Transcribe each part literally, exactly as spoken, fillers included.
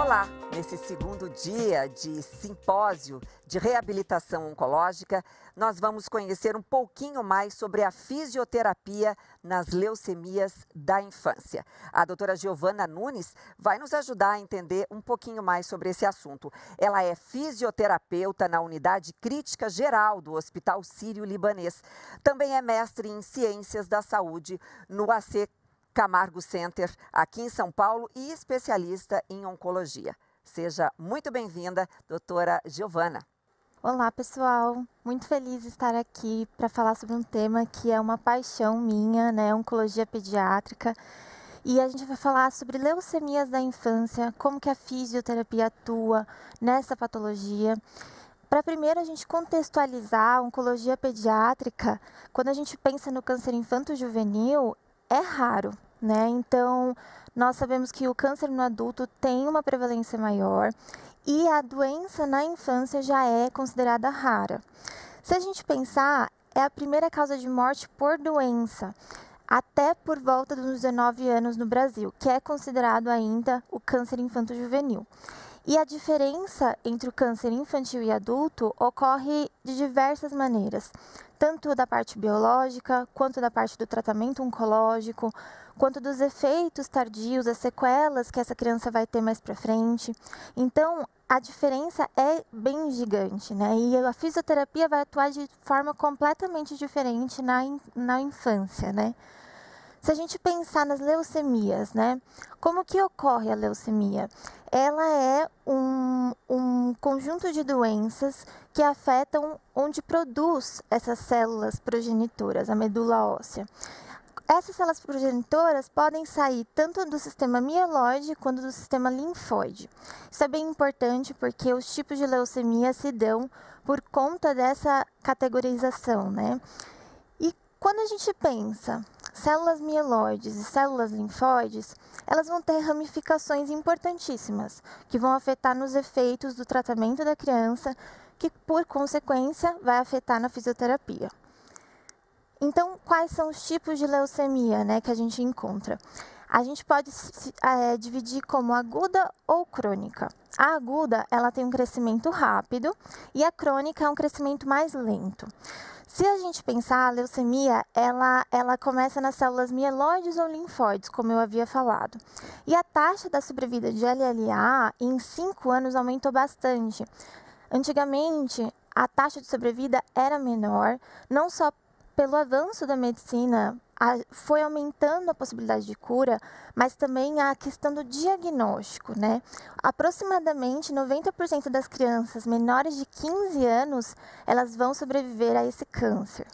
Olá! Nesse segundo dia de simpósio de reabilitação oncológica, nós vamos conhecer um pouquinho mais sobre a fisioterapia nas leucemias da infância. A doutora Giovana Nunes vai nos ajudar a entender um pouquinho mais sobre esse assunto. Ela é fisioterapeuta na Unidade Crítica Geral do Hospital Sírio-Libanês. Também é mestre em Ciências da Saúde no A C Camargo Center, aqui em São Paulo, e especialista em oncologia. Seja muito bem-vinda, doutora Giovana. Olá, pessoal. Muito feliz de estar aqui para falar sobre um tema que é uma paixão minha, né? Oncologia pediátrica. E a gente vai falar sobre leucemias da infância, como que a fisioterapia atua nessa patologia. Para primeiro a gente contextualizar a oncologia pediátrica, quando a gente pensa no câncer infanto-juvenil, é raro, né? Então, nós sabemos que o câncer no adulto tem uma prevalência maior e a doença na infância já é considerada rara. Se a gente pensar, é a primeira causa de morte por doença, até por volta dos dezenove anos no Brasil, que é considerado ainda o câncer infanto-juvenil. E a diferença entre o câncer infantil e adulto ocorre de diversas maneiras, tanto da parte biológica, quanto da parte do tratamento oncológico, quanto dos efeitos tardios, as sequelas que essa criança vai ter mais para frente. Então, a diferença é bem gigante, né? E a fisioterapia vai atuar de forma completamente diferente na, na infância, né? Se a gente pensar nas leucemias, né? Como que ocorre a leucemia? Ela é um, um conjunto de doenças que afetam onde produz essas células progenitoras, a medula óssea. Essas células progenitoras podem sair tanto do sistema mieloide quanto do sistema linfóide. Isso é bem importante porque os tipos de leucemia se dão por conta dessa categorização, né? E quando a gente pensa células mieloides e células linfóides, elas vão ter ramificações importantíssimas, que vão afetar nos efeitos do tratamento da criança, que por consequência vai afetar na fisioterapia. Então, quais são os tipos de leucemia, né, que a gente encontra? A gente pode é, dividir como aguda ou crônica. A aguda, ela tem um crescimento rápido e a crônica é um crescimento mais lento. Se a gente pensar, a leucemia, ela, ela começa nas células mieloides ou linfóides, como eu havia falado. E a taxa da sobrevida de L L A em cinco anos aumentou bastante. Antigamente, a taxa de sobrevida era menor, não só pelo avanço da medicina, a, foi aumentando a possibilidade de cura, mas também a questão do diagnóstico, né? Aproximadamente noventa por cento das crianças menores de quinze anos, elas vão sobreviver a esse câncer.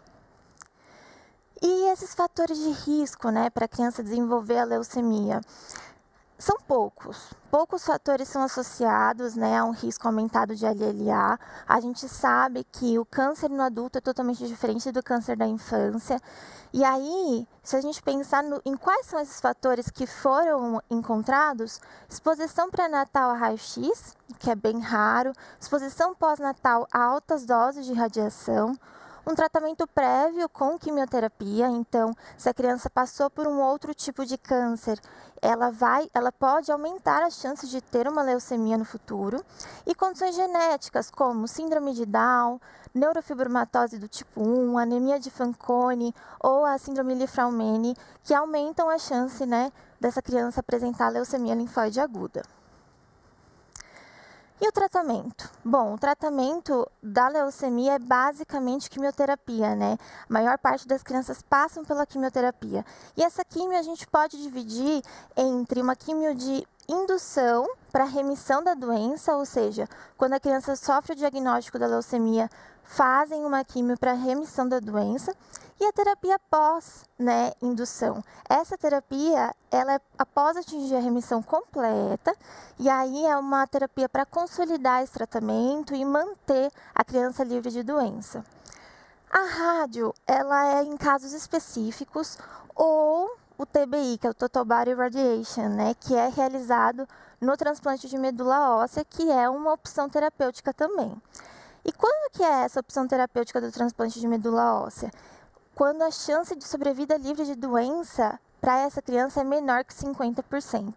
E esses fatores de risco, né, para a criança desenvolver a leucemia? São poucos. Poucos fatores são associados, né, a um risco aumentado de L L A. A gente sabe que o câncer no adulto é totalmente diferente do câncer da infância. E aí, se a gente pensar no, em quais são esses fatores que foram encontrados, exposição pré-natal a raio-x, que é bem raro, exposição pós-natal a altas doses de radiação, um tratamento prévio com quimioterapia. Então, se a criança passou por um outro tipo de câncer, ela, vai, ela pode aumentar as chances de ter uma leucemia no futuro. E condições genéticas, como síndrome de Down, neurofibromatose do tipo um, anemia de Fanconi ou a síndrome Li-Fraumeni, que aumentam a chance, né, dessa criança apresentar leucemia linfóide aguda. E o tratamento? Bom, o tratamento da leucemia é basicamente quimioterapia, né? A maior parte das crianças passam pela quimioterapia. E essa quimio a gente pode dividir entre uma quimio de indução para remissão da doença, ou seja, quando a criança sofre o diagnóstico da leucemia, fazem uma quimio para remissão da doença, e a terapia pós, né, indução. Essa terapia, ela é após atingir a remissão completa, e aí é uma terapia para consolidar esse tratamento e manter a criança livre de doença. A rádio, ela é em casos específicos, ou o T B I, que é o Total Body Radiation, né, que é realizado no transplante de medula óssea, que é uma opção terapêutica também. E quando que é essa opção terapêutica do transplante de medula óssea? Quando a chance de sobrevida livre de doença para essa criança é menor que cinquenta por cento.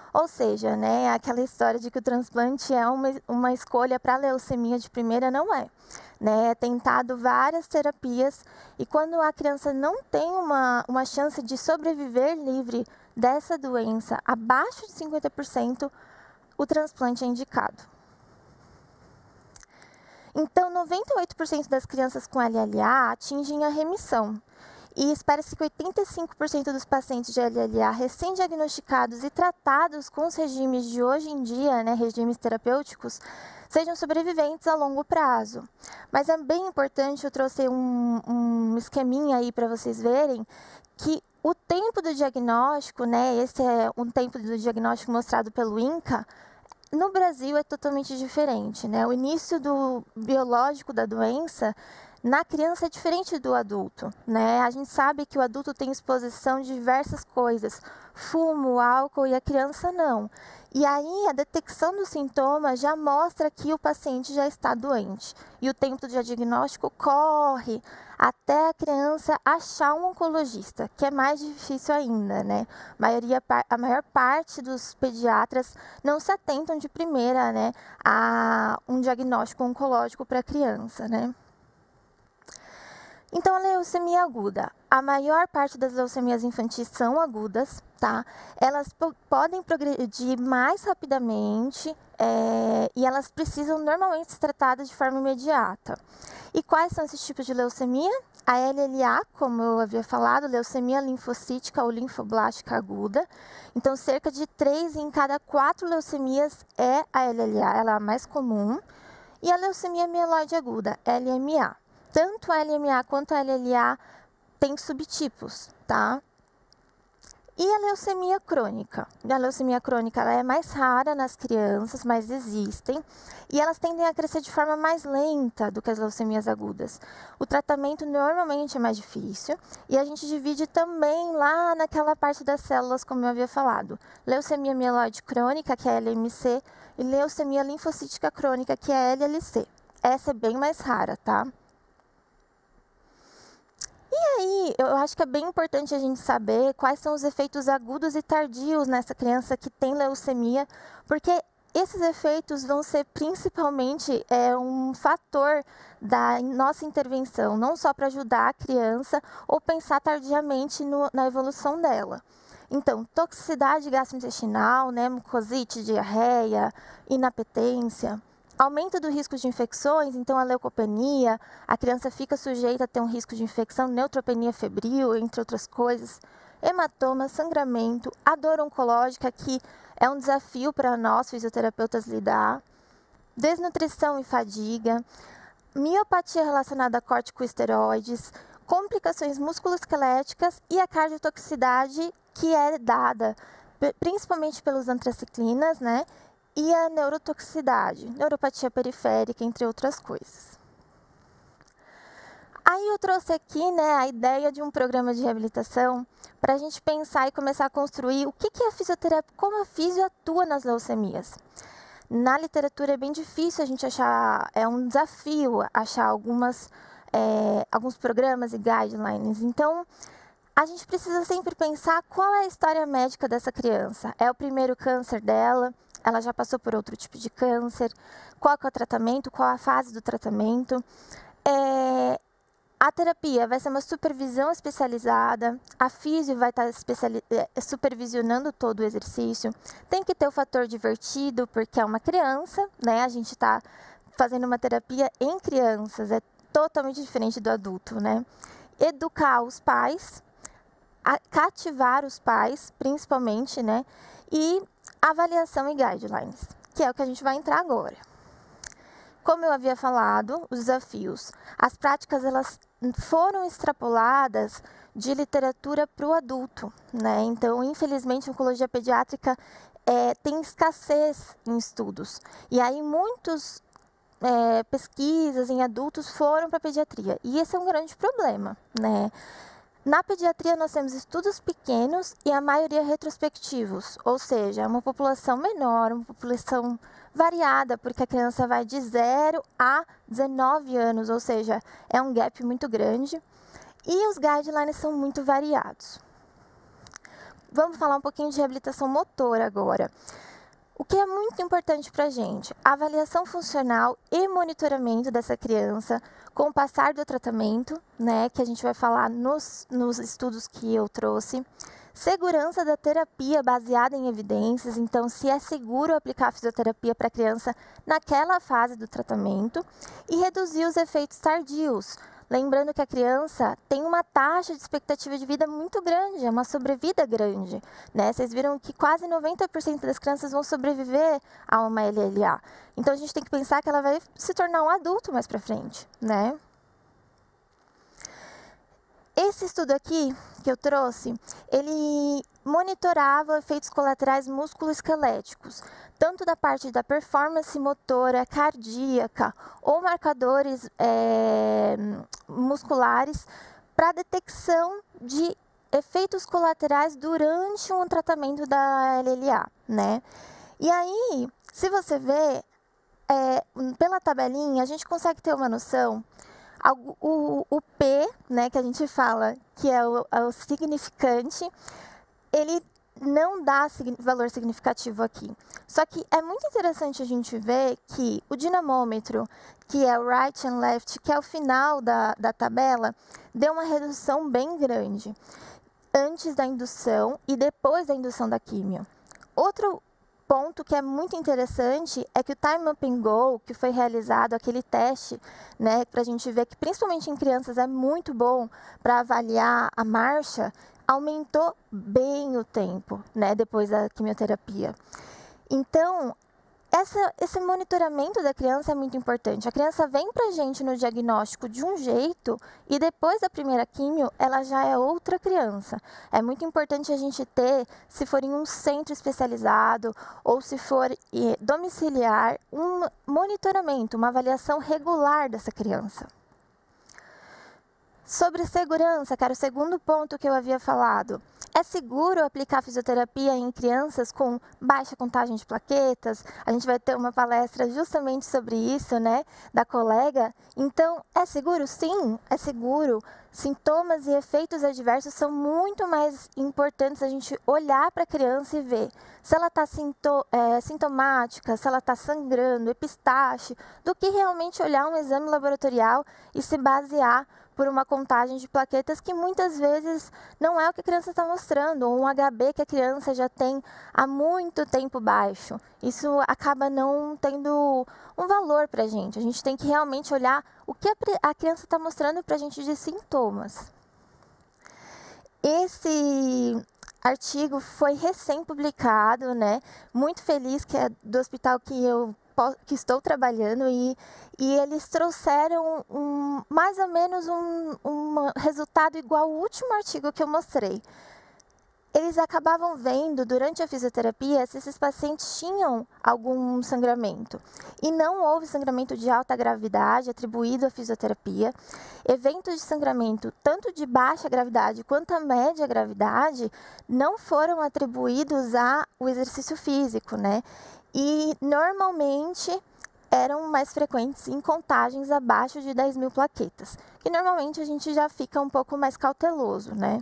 Ou seja, né, aquela história de que o transplante é uma, uma escolha para a leucemia de primeira, não é. Né, é tentado várias terapias e quando a criança não tem uma, uma chance de sobreviver livre dessa doença abaixo de cinquenta por cento, o transplante é indicado. Então, noventa e oito por cento das crianças com L L A atingem a remissão. E espera-se que oitenta e cinco por cento dos pacientes de L L A recém-diagnosticados e tratados com os regimes de hoje em dia, né, regimes terapêuticos, sejam sobreviventes a longo prazo. Mas é bem importante, eu trouxe um, um esqueminha aí para vocês verem, que o tempo do diagnóstico, né, esse é um tempo do diagnóstico mostrado pelo INCA, no Brasil é totalmente diferente, né? O início do biológico da doença na criança é diferente do adulto, né? A gente sabe que o adulto tem exposição de diversas coisas, fumo, álcool, e a criança não. E aí a detecção dos sintomas já mostra que o paciente já está doente. E o tempo de diagnóstico corre até a criança achar um oncologista, que é mais difícil ainda, né? A, maioria, a maior parte dos pediatras não se atentam de primeira, né, a um diagnóstico oncológico para a criança, né? Então, a leucemia aguda. A maior parte das leucemias infantis são agudas, tá? Elas podem progredir mais rapidamente é, e elas precisam normalmente ser tratadas de forma imediata. E quais são esses tipos de leucemia? A L L A, como eu havia falado, leucemia linfocítica ou linfoblástica aguda. Então, cerca de três em cada quatro leucemias é a L L A, ela é a mais comum. E a leucemia mieloide aguda, L M A. Tanto a L M A quanto a L L A tem subtipos, tá? E a leucemia crônica? A leucemia crônica ela é mais rara nas crianças, mas existem. E elas tendem a crescer de forma mais lenta do que as leucemias agudas. O tratamento normalmente é mais difícil. E a gente divide também lá naquela parte das células, como eu havia falado. Leucemia mieloide crônica, que é a L M C, e leucemia linfocítica crônica, que é a L L C. Essa é bem mais rara, tá? E aí, eu acho que é bem importante a gente saber quais são os efeitos agudos e tardios nessa criança que tem leucemia, porque esses efeitos vão ser principalmente é, um fator da nossa intervenção, não só para ajudar a criança ou pensar tardiamente no, na evolução dela. Então, toxicidade gastrointestinal, né, mucosite, diarreia, inapetência. Aumento do risco de infecções, então a leucopenia, a criança fica sujeita a ter um risco de infecção, neutropenia febril, entre outras coisas. Hematoma, sangramento, a dor oncológica, que é um desafio para nós fisioterapeutas lidar. Desnutrição e fadiga, miopatia relacionada a corticosteroides, complicações musculoesqueléticas e a cardiotoxicidade que é dada principalmente pelos antraciclinas, né? E a neurotoxicidade, neuropatia periférica, entre outras coisas. Aí eu trouxe aqui, né, a ideia de um programa de reabilitação para a gente pensar e começar a construir o que, que é a fisioterapia, como a fisio atua nas leucemias. Na literatura é bem difícil a gente achar, é um desafio achar algumas, é, alguns programas e guidelines. Então, a gente precisa sempre pensar qual é a história médica dessa criança. É o primeiro câncer dela? Ela já passou por outro tipo de câncer? Qual que é o tratamento? Qual a fase do tratamento? É, a terapia vai ser uma supervisão especializada. A fisio vai estar especiali- supervisionando todo o exercício. Tem que ter o fator divertido, porque é uma criança, né? A gente está fazendo uma terapia em crianças, é totalmente diferente do adulto, né? Educar os pais, cativar os pais, principalmente, né? E avaliação e guidelines, que é o que a gente vai entrar agora. Como eu havia falado, os desafios. As práticas elas foram extrapoladas de literatura para o adulto, né? Então, infelizmente, a oncologia pediátrica é, tem escassez em estudos. E aí, muitas é, pesquisas em adultos foram para a pediatria. E esse é um grande problema, né? Na pediatria, nós temos estudos pequenos e a maioria retrospectivos, ou seja, é uma população menor, uma população variada, porque a criança vai de zero a dezenove anos, ou seja, é um gap muito grande. E os guidelines são muito variados. vamos falar um pouquinho de reabilitação motora agora. O que é muito importante para a gente? A avaliação funcional e monitoramento dessa criança com o passar do tratamento, né, que a gente vai falar nos, nos estudos que eu trouxe. Segurança da terapia baseada em evidências, então se é seguro aplicar a fisioterapia para a criança naquela fase do tratamento e reduzir os efeitos tardios. Lembrando que a criança tem uma taxa de expectativa de vida muito grande, é uma sobrevida grande, né? Vocês viram que quase noventa por cento das crianças vão sobreviver a uma L L A. Então a gente tem que pensar que ela vai se tornar um adulto mais para frente, né? Esse estudo aqui que eu trouxe, ele monitorava efeitos colaterais musculoesqueléticos, tanto da parte da performance motora, cardíaca ou marcadores é, musculares para detecção de efeitos colaterais durante um tratamento da L L A, né? E aí, se você vê, é, pela tabelinha, a gente consegue ter uma noção. O, o P, né, que a gente fala que é o, é o significante, ele não dá valor significativo aqui. Só que é muito interessante a gente ver que o dinamômetro, que é o right and left, que é o final da, da tabela, deu uma redução bem grande antes da indução e depois da indução da químio. Outro ponto que é muito interessante é que o Time Up and Go, que foi realizado, aquele teste, né, para a gente ver que principalmente em crianças é muito bom para avaliar a marcha, aumentou bem o tempo, né, depois da quimioterapia. Então, essa, esse monitoramento da criança é muito importante. A criança vem para a gente no diagnóstico de um jeito e depois da primeira quimio, ela já é outra criança. É muito importante a gente ter, se for em um centro especializado ou se for eh, domiciliar, um monitoramento, uma avaliação regular dessa criança. Sobre segurança, que era o segundo ponto que eu havia falado. É seguro aplicar fisioterapia em crianças com baixa contagem de plaquetas? A gente vai ter uma palestra justamente sobre isso, né, da colega. Então, é seguro? Sim, é seguro. Sintomas e efeitos adversos são muito mais importantes a gente olhar para a criança e ver se ela está sinto, é, sintomática, se ela está sangrando, epistaxe, do que realmente olhar um exame laboratorial e se basear por uma contagem de plaquetas que muitas vezes não é o que a criança está mostrando, ou um H B que a criança já tem há muito tempo baixo. Isso acaba não tendo um valor para a gente. A gente tem que realmente olhar o que a criança está mostrando para a gente de sintomas. Esse artigo foi recém-publicado, né? Muito feliz que é do hospital que eu que estou trabalhando e, e eles trouxeram um, mais ou menos um, um resultado igual ao último artigo que eu mostrei. Eles acabavam vendo durante a fisioterapia se esses pacientes tinham algum sangramento. E não houve sangramento de alta gravidade atribuído à fisioterapia. Eventos de sangramento, tanto de baixa gravidade quanto a média gravidade, não foram atribuídos ao exercício físico, né? E normalmente eram mais frequentes em contagens abaixo de dez mil plaquetas, que normalmente a gente já fica um pouco mais cauteloso, né?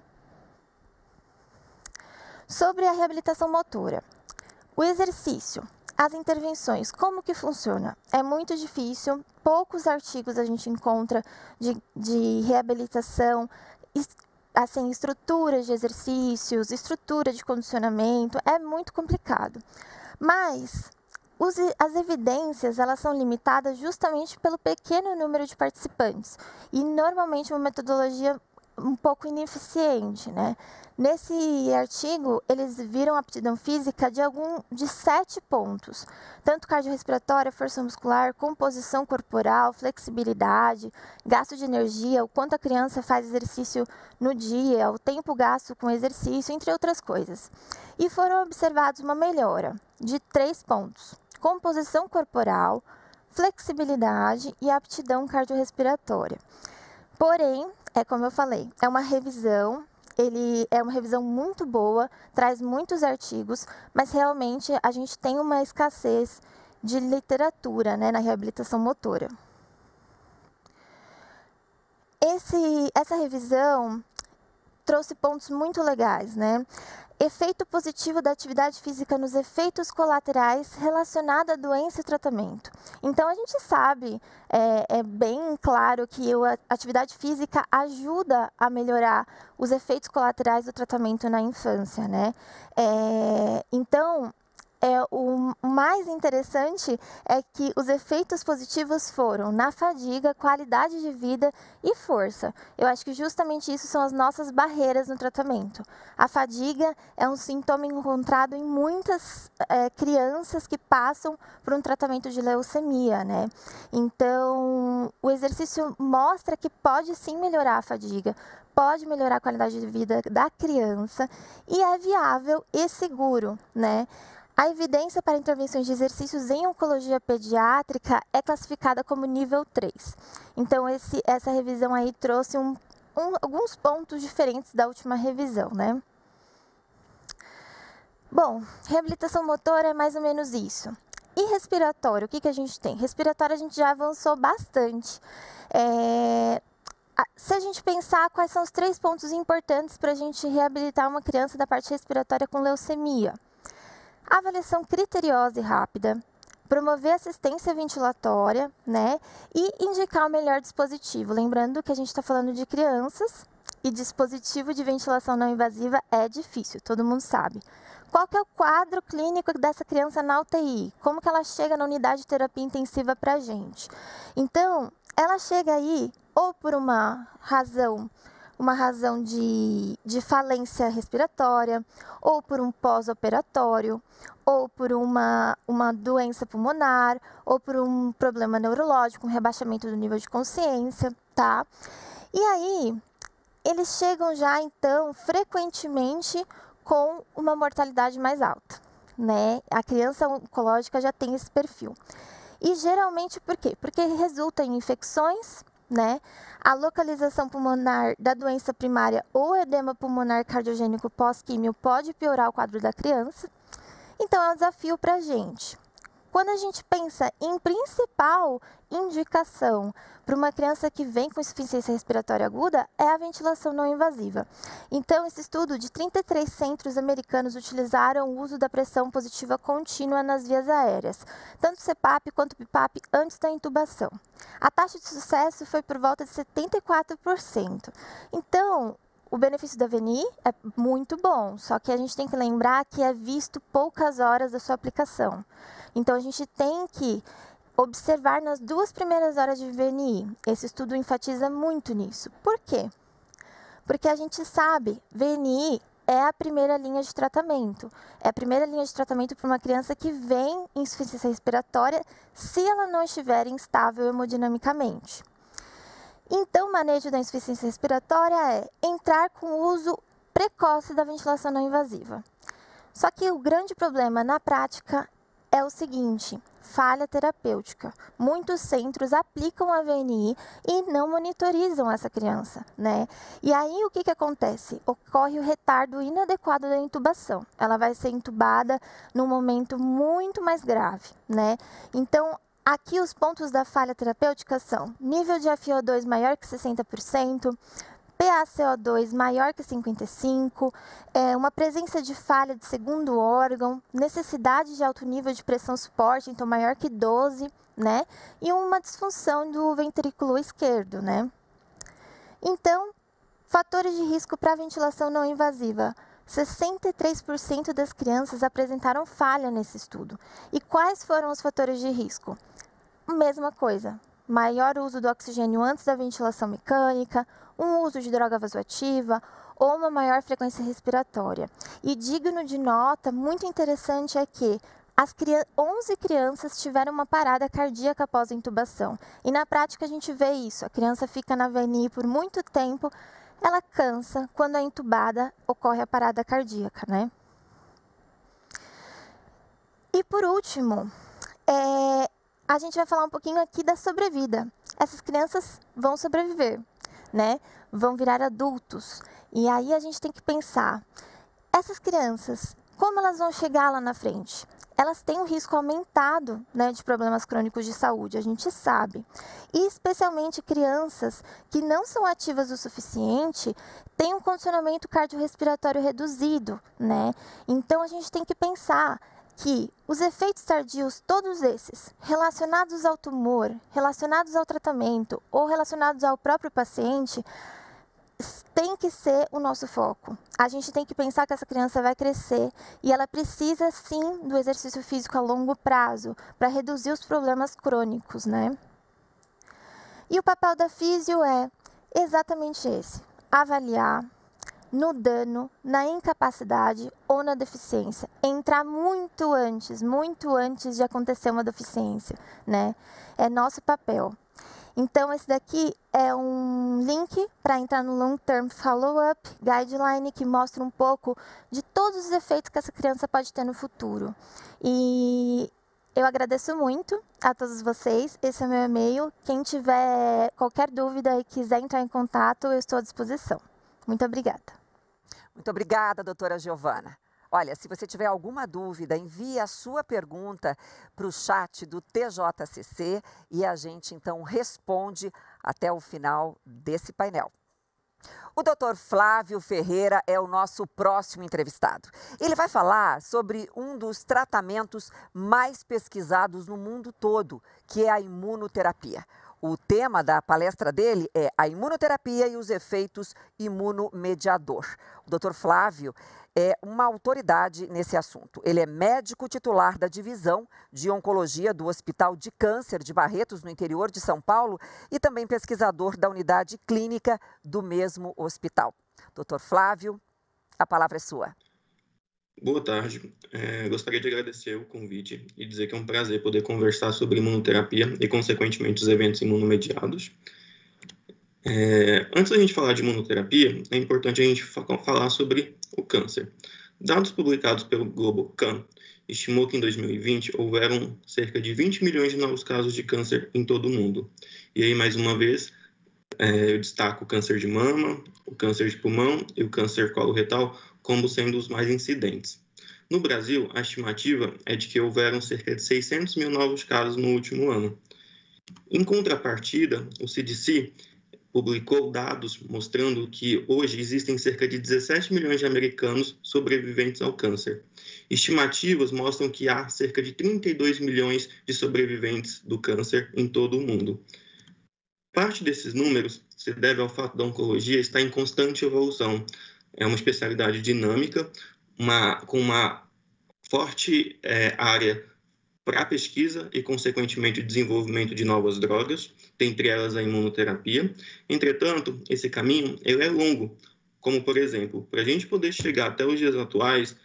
Sobre a reabilitação motora, o exercício, as intervenções, como que funciona? É muito difícil, poucos artigos a gente encontra de, de reabilitação, assim, estruturas de exercícios, estrutura de condicionamento, é muito complicado. Mas os, as evidências elas são limitadas justamente pelo pequeno número de participantes e normalmente uma metodologia um pouco ineficiente, né? Nesse artigo, eles viram a aptidão física de algum de sete pontos, tanto cardiorrespiratória, força muscular, composição corporal, flexibilidade, gasto de energia, o quanto a criança faz exercício no dia, o tempo gasto com exercício, entre outras coisas. E foram observados uma melhora de três pontos: composição corporal, flexibilidade e aptidão cardiorrespiratória. Porém, é como eu falei, é uma revisão. Ele é uma revisão muito boa, traz muitos artigos, mas realmente a gente tem uma escassez de literatura, né, na reabilitação motora. Esse, essa revisão, trouxe pontos muito legais, né? Efeito positivo da atividade física nos efeitos colaterais relacionados à doença e tratamento. Então, a gente sabe, é, é bem claro que a atividade física ajuda a melhorar os efeitos colaterais do tratamento na infância, né? É, então, É, o mais interessante é que os efeitos positivos foram na fadiga, qualidade de vida e força. Eu acho que justamente isso são as nossas barreiras no tratamento. A fadiga é um sintoma encontrado em muitas é, crianças que passam por um tratamento de leucemia, né? Então, o exercício mostra que pode sim melhorar a fadiga, pode melhorar a qualidade de vida da criança e é viável e seguro, né? A evidência para intervenções de exercícios em oncologia pediátrica é classificada como nível três. Então, esse, essa revisão aí trouxe um, um, alguns pontos diferentes da última revisão, né? Bom, reabilitação motora é mais ou menos isso. E respiratório, o que, que a gente tem? Respiratório a gente já avançou bastante. É... Se a gente pensar quais são os três pontos importantes para a gente reabilitar uma criança da parte respiratória com leucemia. Avaliação criteriosa e rápida, promover assistência ventilatória, né, e indicar o melhor dispositivo. Lembrando que a gente está falando de crianças e dispositivo de ventilação não invasiva é difícil, todo mundo sabe. Qual que é o quadro clínico dessa criança na U T I? Como que ela chega na unidade de terapia intensiva para a gente? Então, ela chega aí ou por uma razão uma razão de, de falência respiratória, ou por um pós-operatório, ou por uma, uma doença pulmonar, ou por um problema neurológico, um rebaixamento do nível de consciência, tá? E aí, eles chegam já, então, frequentemente com uma mortalidade mais alta, né? A criança oncológica já tem esse perfil. E geralmente por quê? Porque resulta em infecções, né? A localização pulmonar da doença primária ou edema pulmonar cardiogênico pós-químio pode piorar o quadro da criança. Então, é um desafio para a gente. Quando a gente pensa em principal indicação para uma criança que vem com insuficiência respiratória aguda, é a ventilação não invasiva. Então, esse estudo de trinta e três centros americanos utilizaram o uso da pressão positiva contínua nas vias aéreas, tanto CPAP quanto BIPAP antes da intubação. A taxa de sucesso foi por volta de setenta e quatro por cento. Então, o benefício da V N I é muito bom, só que a gente tem que lembrar que é visto poucas horas da sua aplicação. Então, a gente tem que observar nas duas primeiras horas de V N I. Esse estudo enfatiza muito nisso. Por quê? Porque a gente sabe, V N I é a primeira linha de tratamento. É a primeira linha de tratamento para uma criança que vem em insuficiência respiratória se ela não estiver instável hemodinamicamente. Então, o manejo da insuficiência respiratória é entrar com o uso precoce da ventilação não invasiva. Só que o grande problema na prática é o seguinte, falha terapêutica. Muitos centros aplicam a V N I e não monitorizam essa criança, né? E aí, o que que acontece? Ocorre o retardo inadequado da intubação. Ela vai ser intubada num momento muito mais grave, né? Então, aqui os pontos da falha terapêutica são nível de F I O dois maior que sessenta por cento, P A C O dois maior que cinquenta e cinco por cento, é, uma presença de falha de segundo órgão, necessidade de alto nível de pressão suporte, então maior que doze, né? E uma disfunção do ventrículo esquerdo, né? Então, fatores de risco para ventilação não invasiva. sessenta e três por cento das crianças apresentaram falha nesse estudo. E quais foram os fatores de risco? Mesma coisa, maior uso do oxigênio antes da ventilação mecânica, um uso de droga vasoativa ou uma maior frequência respiratória. E digno de nota, muito interessante é que as onze crianças tiveram uma parada cardíaca após a intubação. E na prática a gente vê isso, a criança fica na V N I por muito tempo, ela cansa, quando é intubada ocorre a parada cardíaca, né? E por último, é, a gente vai falar um pouquinho aqui da sobrevida. Essas crianças vão sobreviver, né? Vão virar adultos. E aí a gente tem que pensar, essas crianças, como elas vão chegar lá na frente? elas têm um risco aumentado, né, de problemas crônicos de saúde, a gente sabe. E especialmente crianças que não são ativas o suficiente têm um condicionamento cardiorrespiratório reduzido, né? Então a gente tem que pensar que os efeitos tardios, todos esses, relacionados ao tumor, relacionados ao tratamento ou relacionados ao próprio paciente, tem que ser o nosso foco. A gente tem que pensar que essa criança vai crescer e ela precisa sim do exercício físico a longo prazo para reduzir os problemas crônicos, né? E o papel da físio é exatamente esse: avaliar no dano, na incapacidade ou na deficiência. Entrar muito antes, muito antes de acontecer uma deficiência, né? É nosso papel. Então, esse daqui é um link para entrar no Long Term Follow-up Guideline, que mostra um pouco de todos os efeitos que essa criança pode ter no futuro. E eu agradeço muito a todos vocês. Esse é o meu e-mail. Quem tiver qualquer dúvida e quiser entrar em contato, eu estou à disposição. Muito obrigada. Muito obrigada, doutora Giovana. Olha, se você tiver alguma dúvida, envie a sua pergunta para o chat do T J C C e a gente então responde até o final desse painel. O doutor Flávio Ferreira é o nosso próximo entrevistado. Ele vai falar sobre um dos tratamentos mais pesquisados no mundo todo, que é a imunoterapia. O tema da palestra dele é a imunoterapia e os efeitos imunomediador. O doutor Flávio é uma autoridade nesse assunto. Ele é médico titular da Divisão de Oncologia do Hospital de Câncer de Barretos, no interior de São Paulo, e também pesquisador da unidade clínica do mesmo hospital. doutor Flávio, a palavra é sua. Boa tarde. É, gostaria de agradecer o convite e dizer que é um prazer poder conversar sobre imunoterapia e, consequentemente, os eventos imunomediados. É, antes da gente falar de imunoterapia, é importante a gente fa- falar sobre o câncer. Dados publicados pelo GloboCan estimou que em dois mil e vinte houveram cerca de vinte milhões de novos casos de câncer em todo o mundo. E aí, mais uma vez, é, eu destaco o câncer de mama, o câncer de pulmão e o câncer coloretal como sendo os mais incidentes. No Brasil, a estimativa é de que houveram cerca de seiscentos mil novos casos no último ano. Em contrapartida, o C D C publicou dados mostrando que hoje existem cerca de dezessete milhões de americanos sobreviventes ao câncer. Estimativas mostram que há cerca de trinta e dois milhões de sobreviventes do câncer em todo o mundo. Parte desses números se deve ao fato da oncologia estar em constante evolução. É uma especialidade dinâmica, uma, com uma forte é, área para a pesquisa e, consequentemente, o desenvolvimento de novas drogas, dentre elas a imunoterapia. Entretanto, esse caminho ele é longo, como, por exemplo, para a gente poder chegar até os dias atuais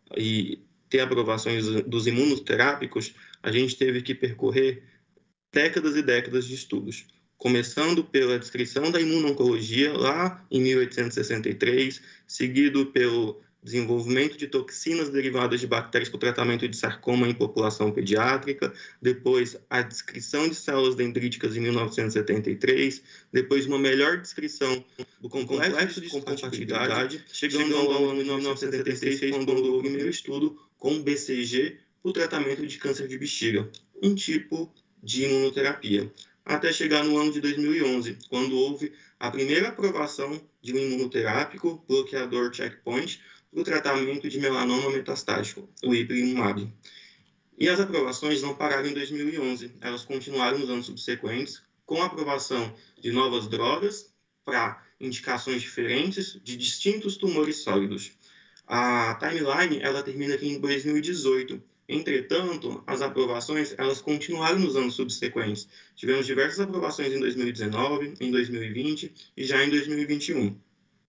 e ter aprovações dos imunoterápicos, a gente teve que percorrer décadas e décadas de estudos, começando pela descrição da imuno-oncologia lá em mil oitocentos e sessenta e três, seguido pelo desenvolvimento de toxinas derivadas de bactérias para o tratamento de sarcoma em população pediátrica, depois a descrição de células dendríticas em mil novecentos e setenta e três, depois uma melhor descrição do complexo de compatibilidade, chegando ao ano de mil novecentos e setenta e seis, quando houve o primeiro estudo com B C G para o tratamento de câncer de bexiga, um tipo de imunoterapia, até chegar no ano de dois mil e onze, quando houve a primeira aprovação de um imunoterápico bloqueador checkpoint para o tratamento de melanoma metastático, o ipilimumab. E as aprovações não pararam em dois mil e onze, elas continuaram nos anos subsequentes, com a aprovação de novas drogas para indicações diferentes de distintos tumores sólidos. A timeline ela termina aqui em dois mil e dezoito. Entretanto, as aprovações elas continuaram nos anos subsequentes. Tivemos diversas aprovações em dois mil e dezenove, em dois mil e vinte e já em dois mil e vinte e um.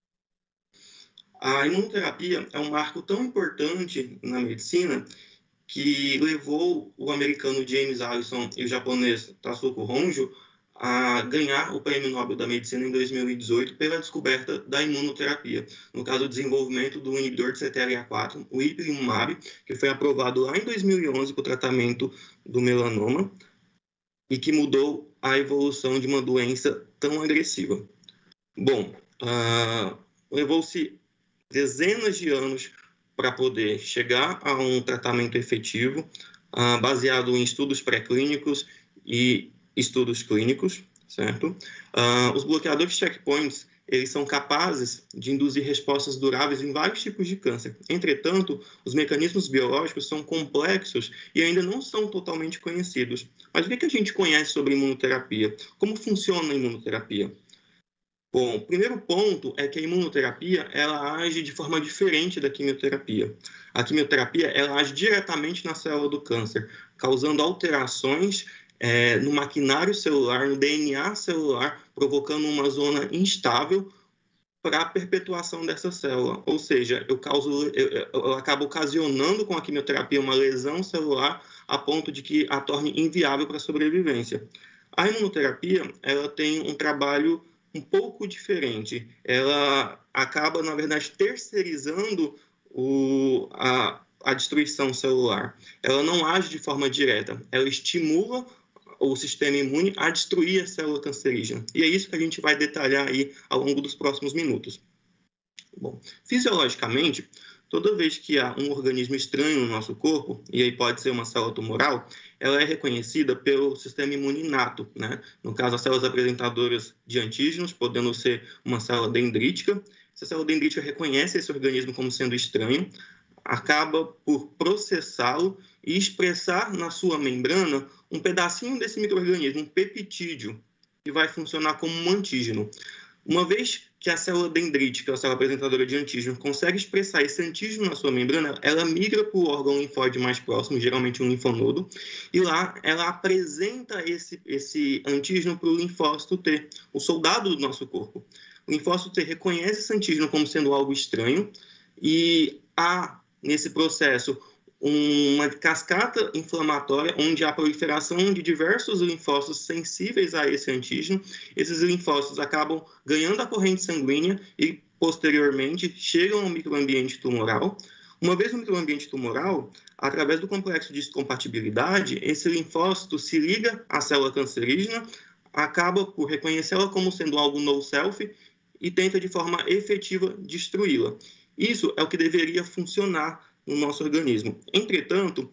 A imunoterapia é um marco tão importante na medicina que levou o americano James Allison e o japonês Tasuku Honjo a ganhar o Prêmio Nobel da Medicina em dois mil e dezoito pela descoberta da imunoterapia, no caso o desenvolvimento do inibidor de C T L A quatro, o ipilimumab, que foi aprovado lá em dois mil e onze para o tratamento do melanoma e que mudou a evolução de uma doença tão agressiva. Bom, uh, levou-se dezenas de anos para poder chegar a um tratamento efetivo, uh, baseado em estudos pré-clínicos e estudos clínicos, certo? Uh, os bloqueadores checkpoints, eles são capazes de induzir respostas duráveis em vários tipos de câncer. Entretanto, os mecanismos biológicos são complexos e ainda não são totalmente conhecidos. Mas o que a gente conhece sobre imunoterapia? Como funciona a imunoterapia? Bom, o primeiro ponto é que a imunoterapia ela age de forma diferente da quimioterapia. A quimioterapia ela age diretamente na célula do câncer, causando alterações É, no maquinário celular, no D N A celular, provocando uma zona instável para a perpetuação dessa célula. Ou seja, eu, causo, eu, eu acabo ocasionando com a quimioterapia uma lesão celular a ponto de que a torne inviável para a sobrevivência. A imunoterapia ela tem um trabalho um pouco diferente. Ela acaba, na verdade, terceirizando o, a, a destruição celular. Ela não age de forma direta, ela estimula o sistema imune a destruir a célula cancerígena. E é isso que a gente vai detalhar aí ao longo dos próximos minutos. Bom, fisiologicamente, toda vez que há um organismo estranho no nosso corpo, e aí pode ser uma célula tumoral, ela é reconhecida pelo sistema imune inato, né? No caso, as células apresentadoras de antígenos, podendo ser uma célula dendrítica. Essa célula dendrítica reconhece esse organismo como sendo estranho, acaba por processá-lo e expressar na sua membrana um pedacinho desse micro-organismo, um peptídeo, que vai funcionar como um antígeno. Uma vez que a célula dendrítica, a célula apresentadora de antígeno, consegue expressar esse antígeno na sua membrana, ela migra para o órgão linfóide mais próximo, geralmente um linfonodo, e lá ela apresenta esse, esse antígeno para o linfócito T, o soldado do nosso corpo. O linfócito T reconhece esse antígeno como sendo algo estranho e há nesse processo uma cascata inflamatória onde há proliferação de diversos linfócitos sensíveis a esse antígeno. Esses linfócitos acabam ganhando a corrente sanguínea e, posteriormente, chegam ao microambiente tumoral. Uma vez no microambiente tumoral, através do complexo de histocompatibilidade, esse linfócito se liga à célula cancerígena, acaba por reconhecê-la como sendo algo no self e tenta de forma efetiva destruí-la. Isso é o que deveria funcionar no nosso organismo. Entretanto,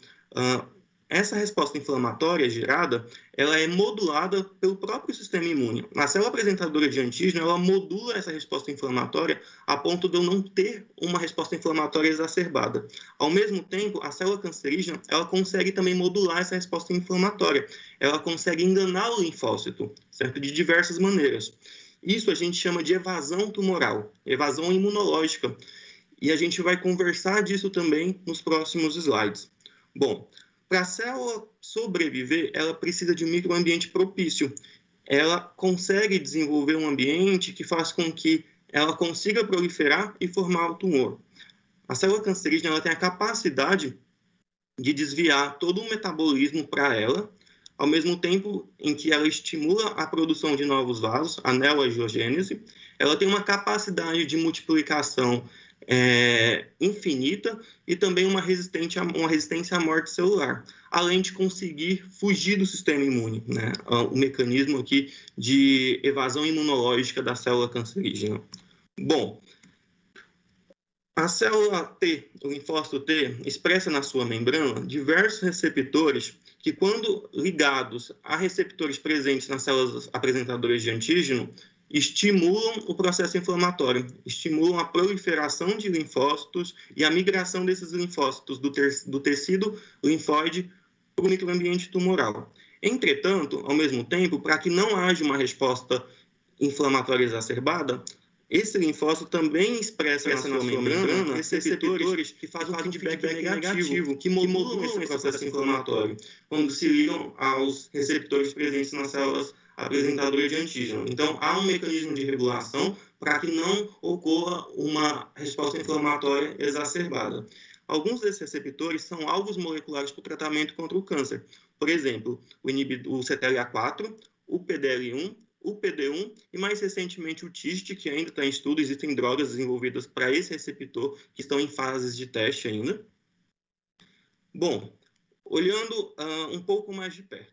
essa resposta inflamatória gerada, ela é modulada pelo próprio sistema imune. A célula apresentadora de antígeno, ela modula essa resposta inflamatória a ponto de eu não ter uma resposta inflamatória exacerbada. Ao mesmo tempo, a célula cancerígena, ela consegue também modular essa resposta inflamatória. Ela consegue enganar o linfócito, certo? De diversas maneiras. Isso a gente chama de evasão tumoral, evasão imunológica. E a gente vai conversar disso também nos próximos slides. Bom, para a célula sobreviver, ela precisa de um microambiente propício. Ela consegue desenvolver um ambiente que faz com que ela consiga proliferar e formar o tumor. A célula cancerígena ela tem a capacidade de desviar todo o metabolismo para ela, ao mesmo tempo em que ela estimula a produção de novos vasos, a neoangiogênese. Ela tem uma capacidade de multiplicação É, infinita e também uma resistência, uma resistência à morte celular, além de conseguir fugir do sistema imune, né? O mecanismo aqui de evasão imunológica da célula cancerígena. Bom, a célula T, o linfócito T, expressa na sua membrana diversos receptores que, quando ligados a receptores presentes nas células apresentadoras de antígeno, estimulam o processo inflamatório, estimulam a proliferação de linfócitos e a migração desses linfócitos do, do tecido linfóide para o microambiente tumoral. Entretanto, ao mesmo tempo, para que não haja uma resposta inflamatória exacerbada, esse linfócito também expressa, expressa na, na sua membrana, membrana receptores que fazem um feedback, feedback negativo, negativo, que modulam esse processo inflamatório, quando se ligam aos receptores presentes nas células apresentadoras de antígeno. Então, há um mecanismo de regulação para que não ocorra uma resposta inflamatória exacerbada. Alguns desses receptores são alvos moleculares para o tratamento contra o câncer. Por exemplo, o, inibidor, o C T L A quatro, o P D L um, o P D um e, mais recentemente, o T I S T, que ainda está em estudo. Existem drogas desenvolvidas para esse receptor que estão em fases de teste ainda. Bom, olhando uh, um pouco mais de perto,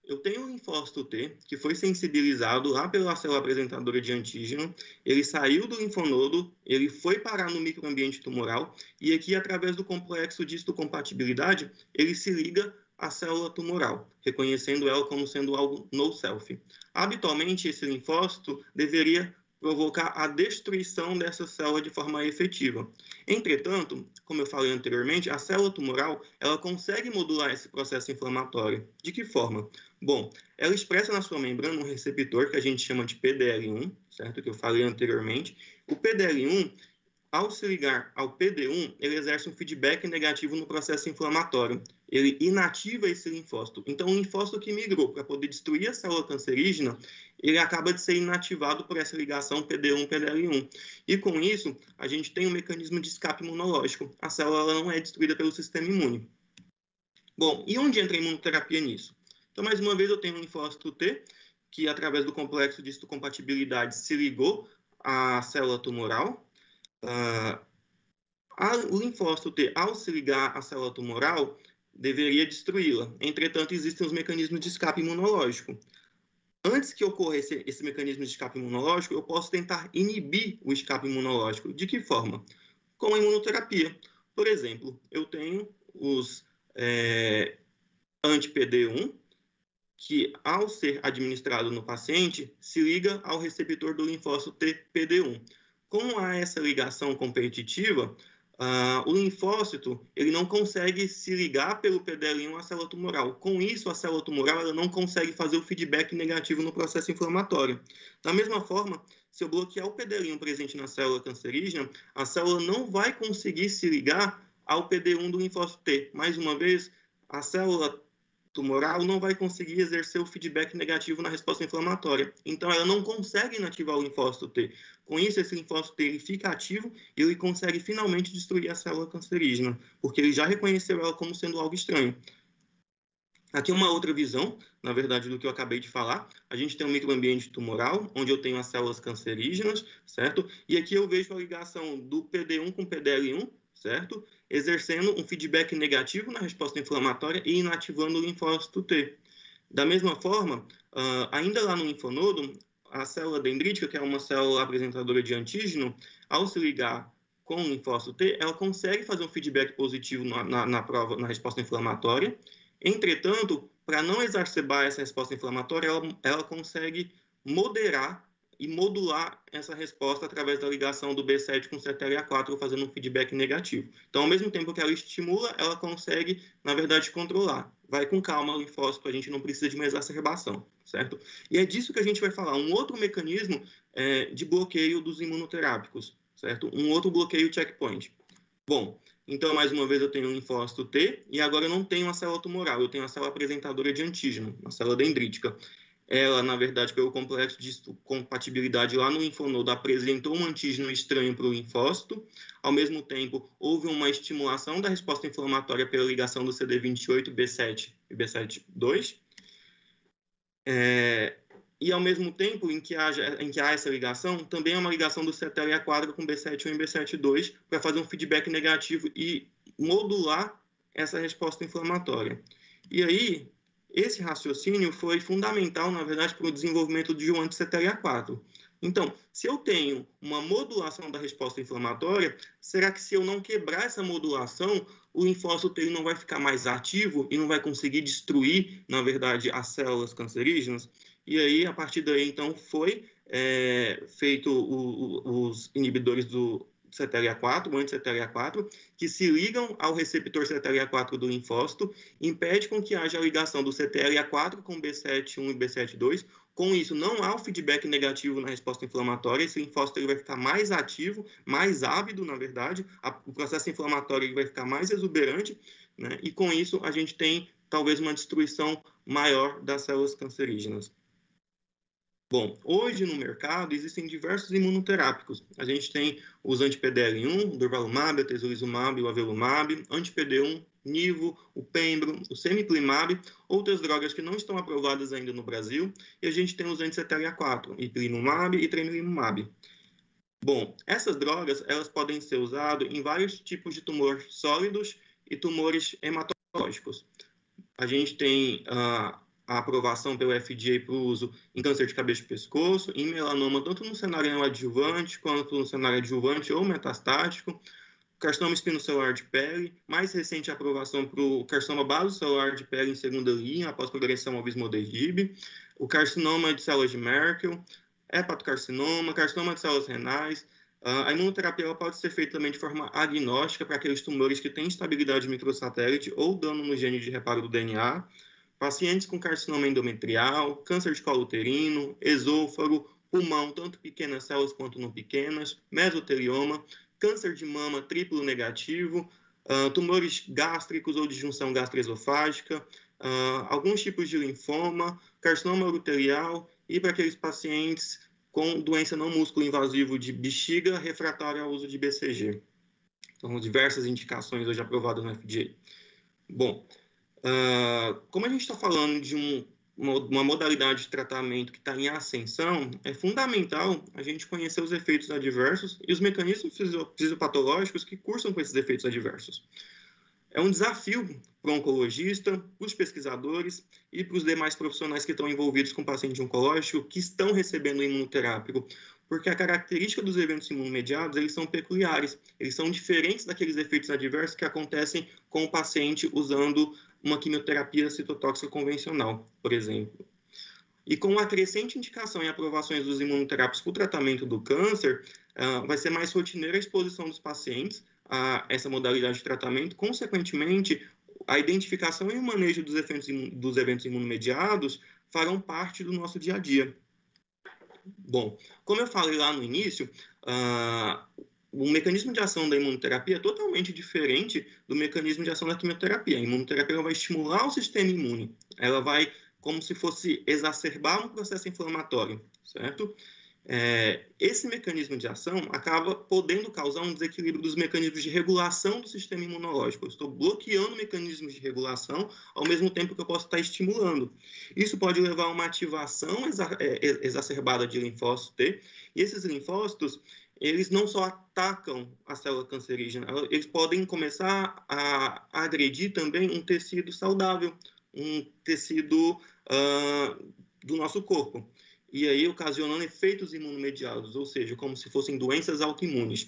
eu tenho um linfócito T que foi sensibilizado lá pela célula apresentadora de antígeno, ele saiu do linfonodo, ele foi parar no microambiente tumoral e aqui, através do complexo de histocompatibilidade, ele se liga à célula tumoral, reconhecendo ela como sendo algo no self. Habitualmente, esse linfócito deveria provocar a destruição dessa célula de forma efetiva. Entretanto, como eu falei anteriormente, a célula tumoral ela consegue modular esse processo inflamatório. De que forma? Bom, ela expressa na sua membrana um receptor que a gente chama de P D L um, certo? Que eu falei anteriormente. O P D L um, ao se ligar ao P D um, ele exerce um feedback negativo no processo inflamatório. Ele inativa esse linfócito. Então, o linfócito que migrou para poder destruir a célula cancerígena, ele acaba de ser inativado por essa ligação P D um P D L um. E com isso, a gente tem um mecanismo de escape imunológico. A célula não é destruída pelo sistema imune. Bom, e onde entra a imunoterapia nisso? Então, mais uma vez, eu tenho um linfócito T, que através do complexo de histocompatibilidade se ligou à célula tumoral. Uh, a, o linfócito T, ao se ligar à célula tumoral, deveria destruí-la. Entretanto, existem os mecanismos de escape imunológico. Antes que ocorra esse, esse mecanismo de escape imunológico, eu posso tentar inibir o escape imunológico. De que forma? Com a imunoterapia. Por exemplo, eu tenho os é, anti-P D um, que, ao ser administrado no paciente, se liga ao receptor do linfócito T P D um. Como há essa ligação competitiva, uh, o linfócito ele não consegue se ligar pelo P D L um à célula tumoral. Com isso, a célula tumoral ela não consegue fazer o feedback negativo no processo inflamatório. Da mesma forma, se eu bloquear o P D L um presente na célula cancerígena, a célula não vai conseguir se ligar ao P D um do linfócito T. Mais uma vez, a célula tumoral não vai conseguir exercer o feedback negativo na resposta inflamatória. Então, ela não consegue inativar o linfócito T. Com isso, esse linfócito T ele fica ativo e ele consegue finalmente destruir a célula cancerígena, porque ele já reconheceu ela como sendo algo estranho. Aqui uma outra visão, na verdade, do que eu acabei de falar. A gente tem um microambiente tumoral, onde eu tenho as células cancerígenas, certo? E aqui eu vejo a ligação do P D um com P D L um, certo? Exercendo um feedback negativo na resposta inflamatória e inativando o linfócito T. Da mesma forma, uh, ainda lá no linfonodo, a célula dendrítica, que é uma célula apresentadora de antígeno, ao se ligar com o linfócito T, ela consegue fazer um feedback positivo na, na, na prova, na resposta inflamatória. Entretanto, para não exacerbar essa resposta inflamatória, ela, ela consegue moderar e modular essa resposta através da ligação do B sete com C T L A quatro, fazendo um feedback negativo. Então, ao mesmo tempo que ela estimula, ela consegue, na verdade, controlar. Vai com calma o linfócito, a gente não precisa de uma exacerbação, certo? E é disso que a gente vai falar. Um outro mecanismo é, de bloqueio dos imunoterápicos, certo? Um outro bloqueio checkpoint. Bom, então, mais uma vez, eu tenho um linfócito T e agora eu não tenho a célula tumoral, eu tenho a célula apresentadora de antígeno, a célula dendrítica. Ela, na verdade, pelo complexo de compatibilidade lá no linfonodo, apresentou um antígeno estranho para o linfócito. Ao mesmo tempo, houve uma estimulação da resposta inflamatória pela ligação do C D vinte e oito, B sete e B sete dois. É, e, ao mesmo tempo em que, haja, em que há essa ligação, também há uma ligação do C T L A quatro com B sete um e B sete dois para fazer um feedback negativo e modular essa resposta inflamatória. E aí, esse raciocínio foi fundamental, na verdade, para o desenvolvimento de um anti-C T L A quatro. Então, se eu tenho uma modulação da resposta inflamatória, será que se eu não quebrar essa modulação, o linfócito T não vai ficar mais ativo e não vai conseguir destruir, na verdade, as células cancerígenas? E aí, a partir daí, então, foi é, feito o, o, os inibidores do C T L A quatro, o anti-C T L A quatro, que se ligam ao receptor C T L A quatro do linfócito, impede com que haja a ligação do C T L A quatro com B sete um e B sete dois. Com isso, não há o feedback negativo na resposta inflamatória, esse linfócito ele vai ficar mais ativo, mais ávido, na verdade, a, o processo inflamatório ele vai ficar mais exuberante, né? E com isso a gente tem talvez uma destruição maior das células cancerígenas. Bom, hoje no mercado existem diversos imunoterápicos. A gente tem os anti-P D L um, o durvalumab, o atezolizumab, o avelumab, anti-P D um, nivo, o pembro, o cemiplimab, outras drogas que não estão aprovadas ainda no Brasil, e a gente tem os anti-C T L A quatro, ipilimumab e tremelimumab. Bom, essas drogas elas podem ser usadas em vários tipos de tumores sólidos e tumores hematológicos. A gente tem uh, a aprovação pelo F D A para o uso em câncer de cabeça e pescoço, em melanoma, tanto no cenário neoadjuvante quanto no cenário adjuvante ou metastático, carcinoma espinocelular de pele, mais recente a aprovação para o carcinoma basocelular de pele em segunda linha, após progressão ao vismodegib, o carcinoma de células de Merkel, hepatocarcinoma, carcinoma de células renais. A imunoterapia ela pode ser feita também de forma agnóstica para aqueles tumores que têm instabilidade microsatélite ou dano no gene de reparo do D N A, pacientes com carcinoma endometrial, câncer de colo uterino, esôfago, pulmão, tanto pequenas células quanto não pequenas, mesotelioma, câncer de mama triplo negativo, uh, tumores gástricos ou disjunção gastroesofágica, uh, alguns tipos de linfoma, carcinoma urotelial e para aqueles pacientes com doença não músculo invasivo de bexiga refratária ao uso de B C G. Então, diversas indicações hoje aprovadas no F D A. Bom, uh, como a gente está falando de um uma modalidade de tratamento que está em ascensão, é fundamental a gente conhecer os efeitos adversos e os mecanismos fisiopatológicos que cursam com esses efeitos adversos. É um desafio para o oncologista, para os pesquisadores e para os demais profissionais que estão envolvidos com o paciente oncológico que estão recebendo imunoterápico, porque a característica dos eventos imunomediados, eles são peculiares, eles são diferentes daqueles efeitos adversos que acontecem com o paciente usando uma quimioterapia citotóxica convencional, por exemplo. E com a crescente indicação e aprovações dos imunoterápicos para o tratamento do câncer, uh, vai ser mais rotineira a exposição dos pacientes a essa modalidade de tratamento. Consequentemente, a identificação e o manejo dos eventos, dos eventos imunomediados farão parte do nosso dia a dia. Bom, como eu falei lá no início, uh, o mecanismo de ação da imunoterapia é totalmente diferente do mecanismo de ação da quimioterapia. A imunoterapia ela vai estimular o sistema imune, ela vai como se fosse exacerbar um processo inflamatório, certo? É, esse mecanismo de ação acaba podendo causar um desequilíbrio dos mecanismos de regulação do sistema imunológico. Eu estou bloqueando mecanismos de regulação ao mesmo tempo que eu posso estar estimulando. Isso pode levar a uma ativação exa é, exacerbada de linfócitos T, e esses linfócitos eles não só atacam a célula cancerígena, eles podem começar a agredir também um tecido saudável, um tecido uh, do nosso corpo. E aí ocasionando efeitos imunomediados, ou seja, como se fossem doenças autoimunes.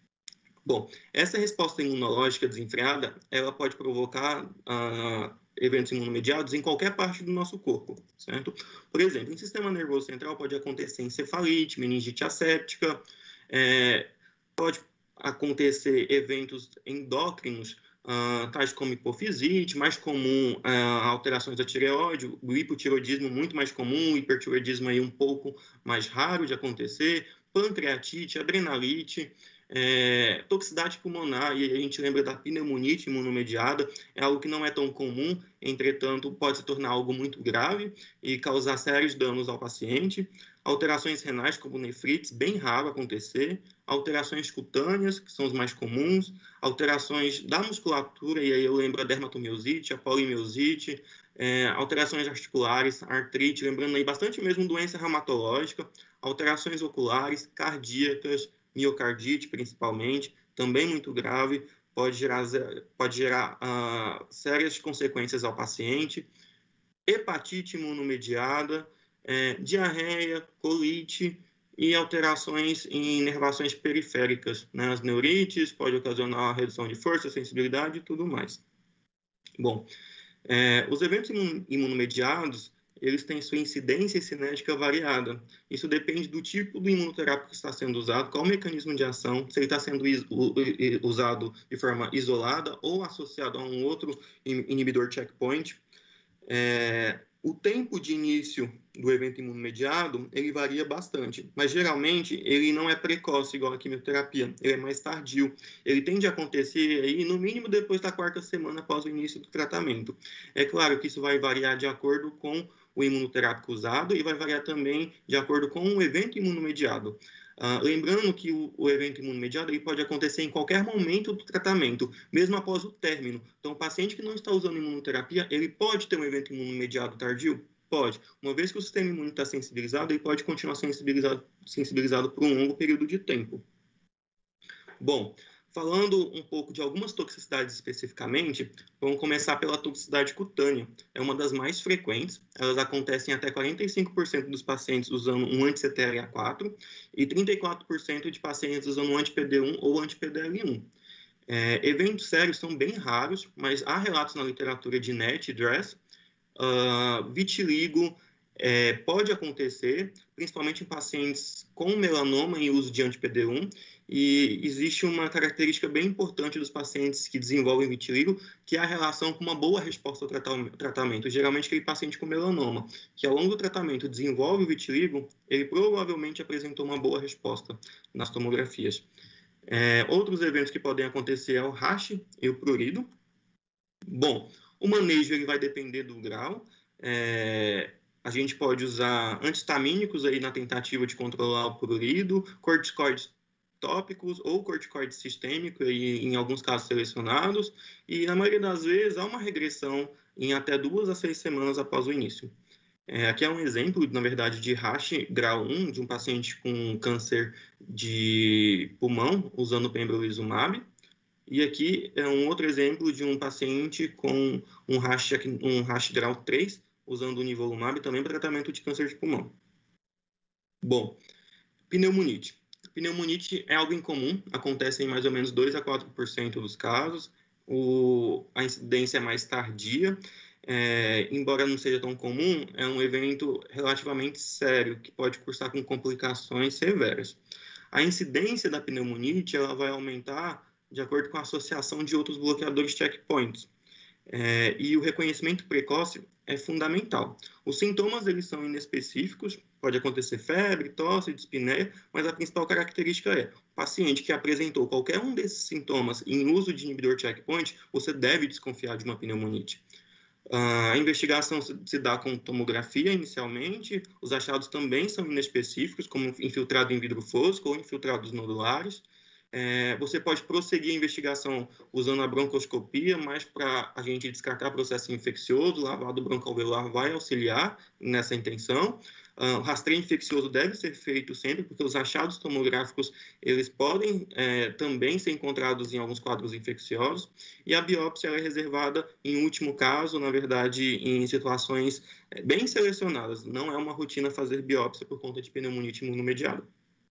Bom, essa resposta imunológica desenfreada, ela pode provocar uh, eventos imunomediados em qualquer parte do nosso corpo, certo? Por exemplo, no sistema nervoso central pode acontecer encefalite, meningite asséptica, é, pode acontecer eventos endócrinos, Uh, tais como hipofisite, mais comum uh, alterações da tireoide, o hipotireoidismo muito mais comum, o hipertireoidismo aí um pouco mais raro de acontecer, pancreatite, adrenalite, é, toxicidade pulmonar, e a gente lembra da pneumonite imunomediada, é algo que não é tão comum, entretanto pode se tornar algo muito grave e causar sérios danos ao paciente. Alterações renais, como nefrites, bem raro acontecer. Alterações cutâneas, que são os mais comuns. Alterações da musculatura, e aí eu lembro a dermatomiosite, a polimiosite. É, alterações articulares, artrite, lembrando aí bastante mesmo doença reumatológica. Alterações oculares, cardíacas, miocardite principalmente, também muito grave. Pode gerar, pode gerar uh, sérias consequências ao paciente. Hepatite imunomediada, É, diarreia, colite e alterações em inervações periféricas, né? As neurites, pode ocasionar redução de força, sensibilidade e tudo mais. Bom, é, os eventos imunomediados, eles têm sua incidência cinética variada. Isso depende do tipo do imunoterápico que está sendo usado, qual o mecanismo de ação, se ele está sendo usado de forma isolada ou associado a um outro inibidor checkpoint. É, O tempo de início do evento imunomediado, ele varia bastante, mas geralmente ele não é precoce igual a quimioterapia, ele é mais tardio. Ele tende a acontecer aí no mínimo depois da quarta semana após o início do tratamento. É claro que isso vai variar de acordo com o imunoterápico usado e vai variar também de acordo com o evento imunomediado. Uh, lembrando que o, o evento imunomediado ele pode acontecer em qualquer momento do tratamento, mesmo após o término. Então, o paciente que não está usando imunoterapia, ele pode ter um evento imunomediado tardio? Pode. Uma vez que o sistema imune está sensibilizado, ele pode continuar sensibilizado, sensibilizado por um longo período de tempo. Bom, Falando um pouco de algumas toxicidades especificamente, vamos começar pela toxicidade cutânea. É uma das mais frequentes, elas acontecem em até quarenta e cinco por cento dos pacientes usando um anti-C T L A quatro e trinta e quatro por cento de pacientes usando um anti-P D um ou anti-P D L um. É, eventos sérios são bem raros, mas há relatos na literatura de N E T e D R E S. Uh, vitiligo é, pode acontecer, principalmente em pacientes com melanoma e uso de anti-P D um, e existe uma característica bem importante dos pacientes que desenvolvem vitiligo, que é a relação com uma boa resposta ao tratamento. Geralmente, aquele paciente com melanoma, que ao longo do tratamento desenvolve o vitiligo, ele provavelmente apresentou uma boa resposta nas tomografias. É, outros eventos que podem acontecer é o rash e o prurido. Bom, o manejo ele vai depender do grau. É, a gente pode usar antihistamínicos aí na tentativa de controlar o prurido, corticoides tópicos ou corticoide sistêmico aí, em alguns casos selecionados, e na maioria das vezes há uma regressão em até duas a seis semanas após o início. É, aqui é um exemplo, na verdade, de rash grau um, de um paciente com câncer de pulmão, usando pembrolizumab. E aqui é um outro exemplo de um paciente com um rash, um rash grau três, usando o nivolumab também para tratamento de câncer de pulmão. Bom, pneumonite. Pneumonite é algo incomum, acontece em mais ou menos dois a quatro por cento dos casos. O, a incidência é mais tardia. É, embora não seja tão comum, é um evento relativamente sério, que pode cursar com complicações severas. A incidência da pneumonite ela vai aumentar de acordo com a associação de outros bloqueadores checkpoints. É, e o reconhecimento precoce é fundamental. Os sintomas eles são inespecíficos, pode acontecer febre, tosse, dispneia, mas a principal característica é o paciente que apresentou qualquer um desses sintomas em uso de inibidor checkpoint, você deve desconfiar de uma pneumonite. A investigação se dá com tomografia inicialmente, os achados também são inespecíficos, como infiltrado em vidro fosco ou infiltrados nodulares. É, você pode prosseguir a investigação usando a broncoscopia, mas para a gente descartar processo infeccioso, o lavado broncoalveolar vai auxiliar nessa intenção. Uh, o rastreio infeccioso deve ser feito sempre, porque os achados tomográficos eles podem é, também ser encontrados em alguns quadros infecciosos, e a biópsia ela é reservada, em último caso, na verdade, em situações bem selecionadas. Não é uma rotina fazer biópsia por conta de pneumonite imunomediada.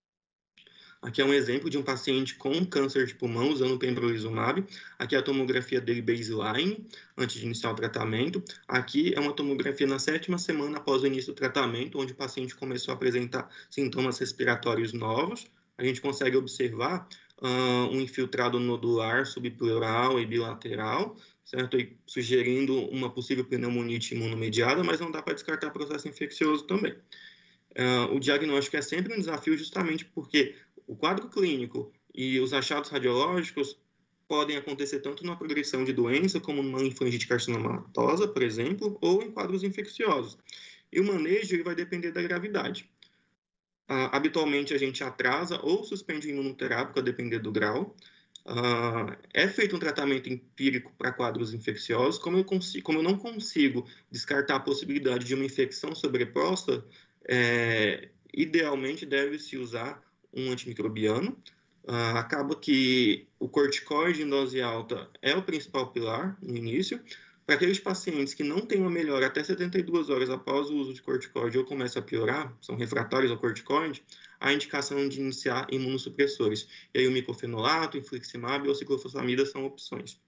Aqui é um exemplo de um paciente com câncer de pulmão usando pembrolizumab. Aqui é a tomografia dele baseline, antes de iniciar o tratamento. Aqui é uma tomografia na sétima semana após o início do tratamento, onde o paciente começou a apresentar sintomas respiratórios novos. A gente consegue observar uh, um infiltrado nodular subpleural e bilateral, certo? E sugerindo uma possível pneumonite imunomediada, mas não dá para descartar processo infeccioso também. Uh, o diagnóstico é sempre um desafio justamente porque o quadro clínico e os achados radiológicos podem acontecer tanto na progressão de doença, como numa linfangite carcinomatosa, por exemplo, ou em quadros infecciosos. E o manejo ele vai depender da gravidade. Uh, habitualmente, a gente atrasa ou suspende o imunoterápico, a depender do grau. Uh, é feito um tratamento empírico para quadros infecciosos. Como eu, consigo, como eu não consigo descartar a possibilidade de uma infecção sobreposta, é, idealmente deve-se usar um antimicrobiano. Uh, acaba que o corticoide em dose alta é o principal pilar no início. Para aqueles pacientes que não têm uma melhora até setenta e duas horas após o uso de corticoide ou começam a piorar, são refratários ao corticoide, a indicação de iniciar imunossupressores. E aí o micofenolato, infliximab ou ciclofosfamida são opções.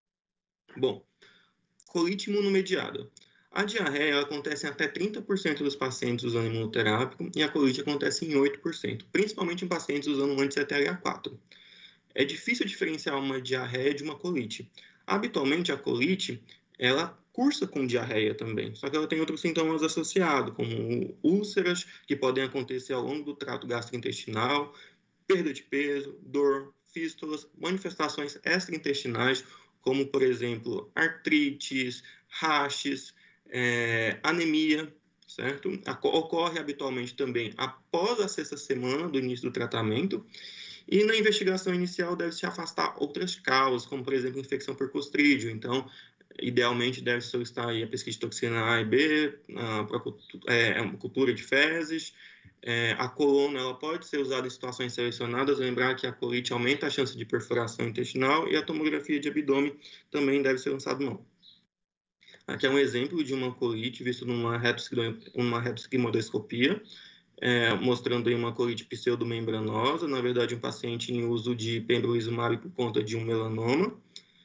Bom, colite imunomediada. A diarreia acontece em até trinta por cento dos pacientes usando imunoterápico e a colite acontece em oito por cento, principalmente em pacientes usando um anti-C T L A quatro. É difícil diferenciar uma diarreia de uma colite. Habitualmente, a colite, ela cursa com diarreia também, só que ela tem outros sintomas associados, como úlceras, que podem acontecer ao longo do trato gastrointestinal, perda de peso, dor, fístulas, manifestações extraintestinais, como, por exemplo, artrites, rachis, É, anemia, certo? Ocorre habitualmente também após a sexta semana do início do tratamento, e na investigação inicial deve-se afastar outras causas, como, por exemplo, infecção por clostrídio. Então, idealmente deve solicitar aí a pesquisa de toxina A e B, a, é, uma cultura de fezes, É, a colona ela pode ser usada em situações selecionadas, lembrar que a colite aumenta a chance de perfuração intestinal e a tomografia de abdômen também deve ser lançada mão. Aqui é um exemplo de uma colite visto numa retosquimodoscopia, é, mostrando aí uma colite pseudomembranosa, na verdade um paciente em uso de pembrolizumab por conta de um melanoma.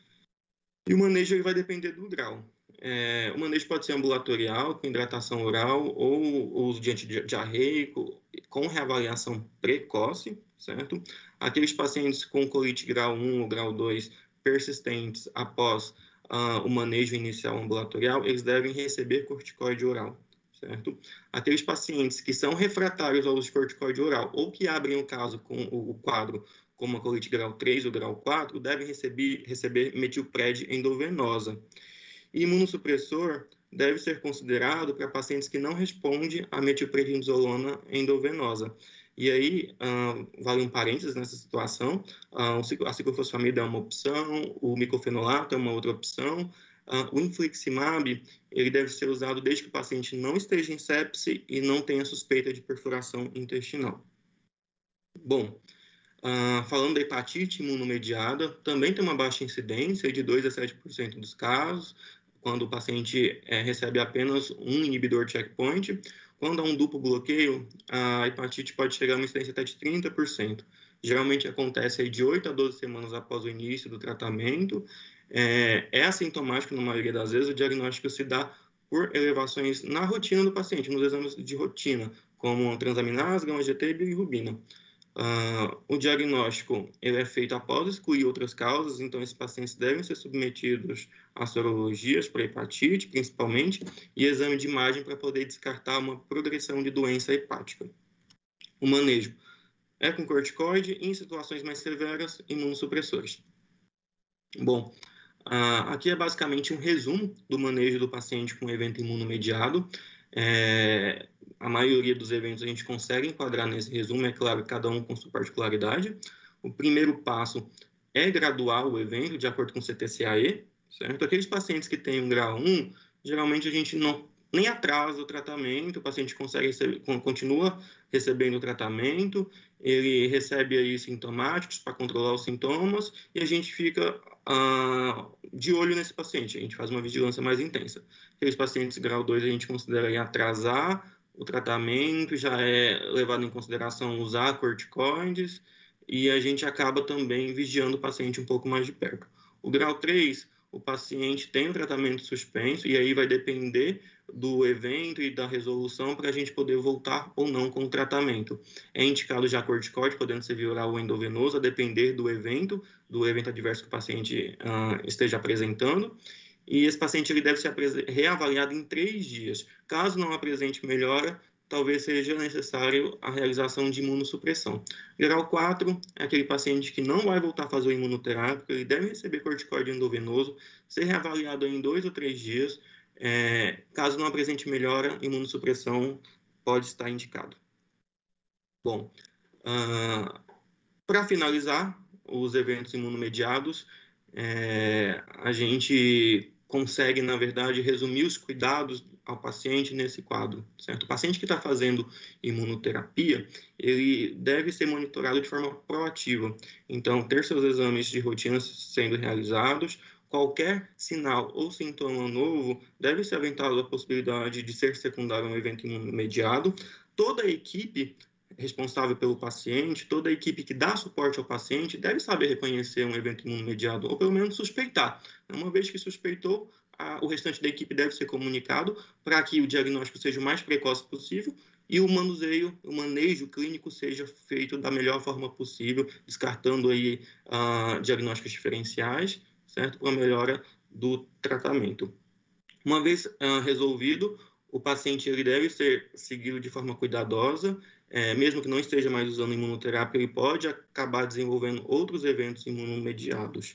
E o manejo ele vai depender do grau. É, o manejo pode ser ambulatorial, com hidratação oral, ou uso de antidiarreico, com reavaliação precoce, certo? Aqueles pacientes com colite grau um ou grau dois persistentes após uh, o manejo inicial ambulatorial, eles devem receber corticoide oral, certo? Aqueles pacientes que são refratários ao uso de corticoide oral, ou que abrem o caso com o, o quadro como a colite grau três ou grau quatro, devem receber, receber metilpred endovenosa. E imunossupressor deve ser considerado para pacientes que não respondem à metilprednisolona endovenosa. E aí, uh, vale um parênteses nessa situação, uh, a ciclofosfamida é uma opção, o micofenolato é uma outra opção, uh, o infliximab ele deve ser usado desde que o paciente não esteja em sepse e não tenha suspeita de perfuração intestinal. Bom, Uh, falando da hepatite imunomediada, também tem uma baixa incidência de dois a sete por cento dos casos, quando o paciente é, recebe apenas um inibidor checkpoint. Quando há um duplo bloqueio, a hepatite pode chegar a uma incidência até de trinta por cento. Geralmente acontece aí de oito a doze semanas após o início do tratamento. É, é assintomático na maioria das vezes, o diagnóstico se dá por elevações na rotina do paciente, nos exames de rotina, como transaminase, gama-G T e bilirrubina. Uh, o diagnóstico ele é feito após excluir outras causas, então esses pacientes devem ser submetidos a sorologias para hepatite, principalmente, e exame de imagem para poder descartar uma progressão de doença hepática. O manejo é com corticoide e, em situações mais severas, imunossupressores. Bom, uh, aqui é basicamente um resumo do manejo do paciente com evento imunomediado. É, a maioria dos eventos a gente consegue enquadrar nesse resumo, é claro, cada um com sua particularidade. O primeiro passo é graduar o evento de acordo com o C T C A E, certo? Aqueles pacientes que têm um grau um, geralmente a gente não nem atrasa o tratamento, o paciente consegue receber, continua recebendo o tratamento, ele recebe aí sintomáticos para controlar os sintomas e a gente fica ah, de olho nesse paciente, a gente faz uma vigilância mais intensa. Aqueles pacientes grau dois a gente considera aí atrasar o tratamento, já é levado em consideração usar corticoides e a gente acaba também vigiando o paciente um pouco mais de perto. O grau três, o paciente tem o tratamento suspenso e aí vai depender do evento e da resolução para a gente poder voltar ou não com o tratamento. É indicado já corticoide, podendo ser via oral ou endovenoso, a depender do evento, do evento adverso que o paciente uh, esteja apresentando. E esse paciente ele deve ser reavaliado em três dias. Caso não apresente melhora, talvez seja necessário a realização de imunossupressão. Grau quatro é aquele paciente que não vai voltar a fazer o imunoterápico, ele deve receber corticoide endovenoso, ser reavaliado em dois ou três dias. É, caso não apresente melhora, imunossupressão pode estar indicado. Bom, uh, para finalizar os eventos imunomediados, é, a gente consegue, na verdade, resumir os cuidados ao paciente nesse quadro, certo? O paciente que está fazendo imunoterapia, ele deve ser monitorado de forma proativa. Então, ter seus exames de rotina sendo realizados, qualquer sinal ou sintoma novo deve ser aventado a possibilidade de ser secundário a um evento imunomediado. Toda a equipe responsável pelo paciente, toda a equipe que dá suporte ao paciente deve saber reconhecer um evento imunomediado, ou pelo menos suspeitar. Uma vez que suspeitou, a, o restante da equipe deve ser comunicado para que o diagnóstico seja o mais precoce possível e o manuseio, o manejo clínico seja feito da melhor forma possível, descartando aí uh, diagnósticos diferenciais, certo? Para a melhora do tratamento. Uma vez uh, resolvido, o paciente ele deve ser seguido de forma cuidadosa, é, mesmo que não esteja mais usando imunoterapia, ele pode acabar desenvolvendo outros eventos imunomediados.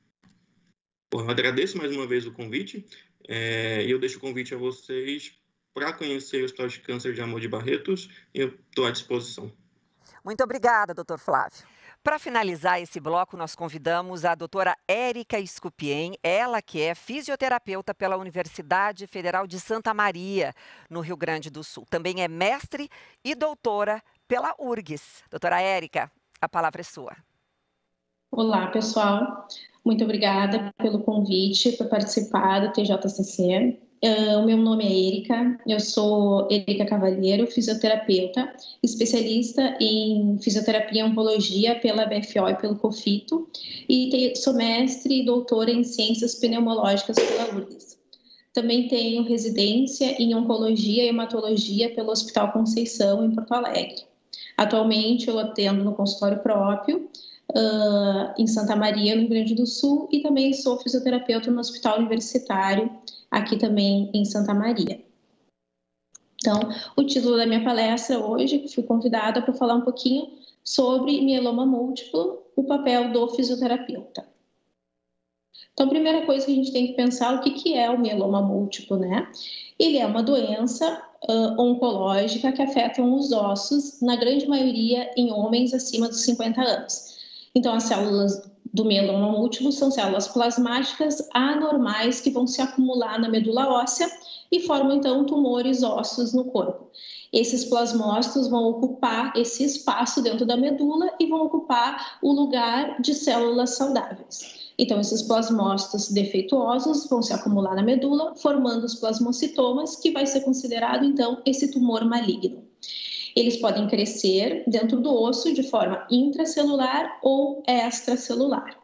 Bom, eu agradeço mais uma vez o convite, é, e eu deixo o convite a vocês para conhecer o Hospital de Câncer de Amor de Barretos, e eu estou à disposição. Muito obrigada, doutor Flávio. Para finalizar esse bloco, nós convidamos a doutora Érica Scupien, ela que é fisioterapeuta pela Universidade Federal de Santa Maria, no Rio Grande do Sul. Também é mestre e doutora pela U R G S. Doutora Érica, a palavra é sua. Olá, pessoal. Muito obrigada pelo convite para participar do T J C C. Uh, o meu nome é Érica, eu sou Érica Cavalheiro, fisioterapeuta, especialista em fisioterapia e oncologia pela B F O e pelo COFITO, e te, sou mestre e doutora em ciências pneumológicas pela U R G S. Também tenho residência em oncologia e hematologia pelo Hospital Conceição, em Porto Alegre. Atualmente eu atendo no consultório próprio, Uh, em Santa Maria, no Rio Grande do Sul, e também sou fisioterapeuta no Hospital Universitário, aqui também em Santa Maria. Então, o título da minha palestra hoje, fui convidada para falar um pouquinho sobre mieloma múltiplo, o papel do fisioterapeuta. Então, a primeira coisa que a gente tem que pensar, o que, que é o mieloma múltiplo, né? Ele é uma doença uh, oncológica que afeta os ossos, na grande maioria em homens acima dos cinquenta anos. Então, as células do mieloma múltiplo são células plasmáticas anormais que vão se acumular na medula óssea e formam, então, tumores ósseos no corpo. Esses plasmócitos vão ocupar esse espaço dentro da medula e vão ocupar o lugar de células saudáveis. Então, esses plasmócitos defeituosos vão se acumular na medula, formando os plasmocitomas, que vai ser considerado, então, esse tumor maligno. Eles podem crescer dentro do osso de forma intracelular ou extracelular.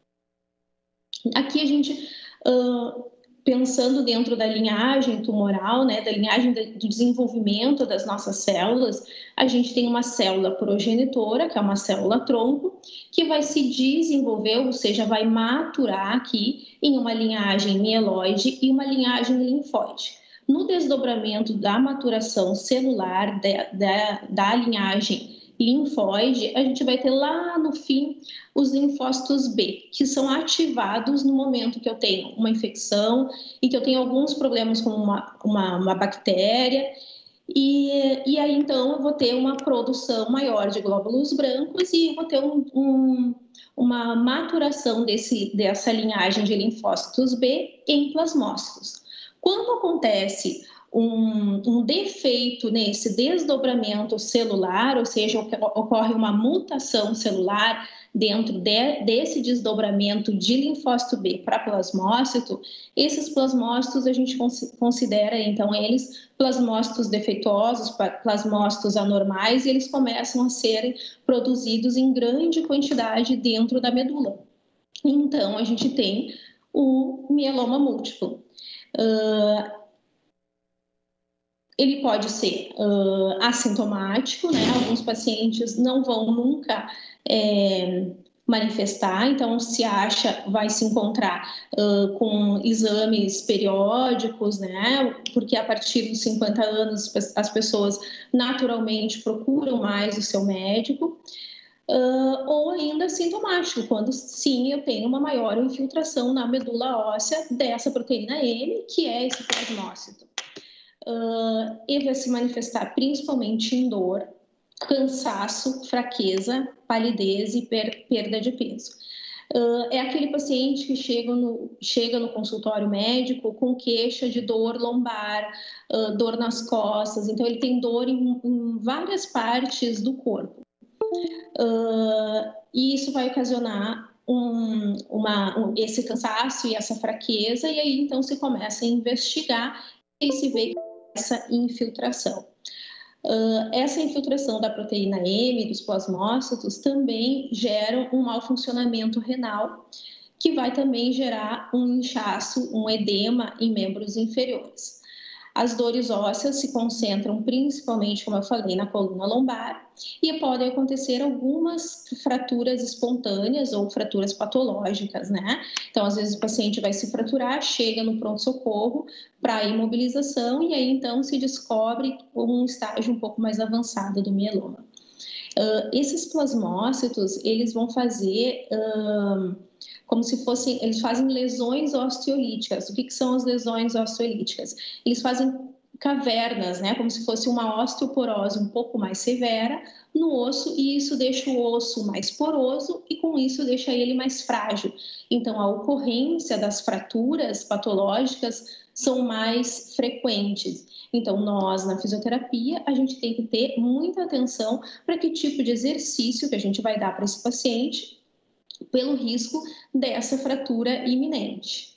Aqui a gente, uh, pensando dentro da linhagem tumoral, né, da linhagem do desenvolvimento das nossas células, a gente tem uma célula progenitora, que é uma célula-tronco, que vai se desenvolver, ou seja, vai maturar aqui em uma linhagem mieloide e uma linhagem linfóide. No desdobramento da maturação celular da, da, da linhagem linfóide, a gente vai ter lá no fim os linfócitos B, que são ativados no momento que eu tenho uma infecção e que eu tenho alguns problemas com uma, uma, uma bactéria. E, e aí, então, eu vou ter uma produção maior de glóbulos brancos e vou ter um, um, uma maturação desse, dessa linhagem de linfócitos B em plasmócitos. Quando acontece um, um defeito nesse desdobramento celular, ou seja, ocorre uma mutação celular dentro de, desse desdobramento de linfócito B para plasmócito, esses plasmócitos a gente considera, então, eles plasmócitos defeituosos, plasmócitos anormais, e eles começam a serem produzidos em grande quantidade dentro da medula. Então, a gente tem o mieloma múltiplo. Uh, ele pode ser uh, assintomático, né? Alguns pacientes não vão nunca é, manifestar, então se acha, vai se encontrar uh, com exames periódicos, né? Porque a partir dos cinquenta anos as pessoas naturalmente procuram mais o seu médico. Uh, ou ainda sintomático, quando sim eu tenho uma maior infiltração na medula óssea dessa proteína M, que é esse plasmócito. Uh, ele vai se manifestar principalmente em dor, cansaço, fraqueza, palidez e per perda de peso. Uh, é aquele paciente que chega no, chega no consultório médico com queixa de dor lombar, uh, dor nas costas, então ele tem dor em, em várias partes do corpo. Uh, e isso vai ocasionar um, uma, um, esse cansaço e essa fraqueza, e aí então se começa a investigar e se vê essa infiltração. Uh, essa infiltração da proteína M, dos plasmócitos, também gera um mau funcionamento renal, que vai também gerar um inchaço, um edema em membros inferiores. As dores ósseas se concentram principalmente, como eu falei, na coluna lombar, e podem acontecer algumas fraturas espontâneas ou fraturas patológicas, né? Então, às vezes o paciente vai se fraturar, chega no pronto-socorro para imobilização e aí então se descobre um estágio um pouco mais avançado do mieloma. Uh, esses plasmócitos, eles vão fazer... Uh, como se fossem, eles fazem lesões osteolíticas. O que, que são as lesões osteolíticas? Eles fazem cavernas, né, como se fosse uma osteoporose um pouco mais severa no osso, e isso deixa o osso mais poroso e com isso deixa ele mais frágil. Então a ocorrência das fraturas patológicas são mais frequentes. Então nós na fisioterapia a gente tem que ter muita atenção para que tipo de exercício que a gente vai dar para esse paciente pelo risco dessa fratura iminente.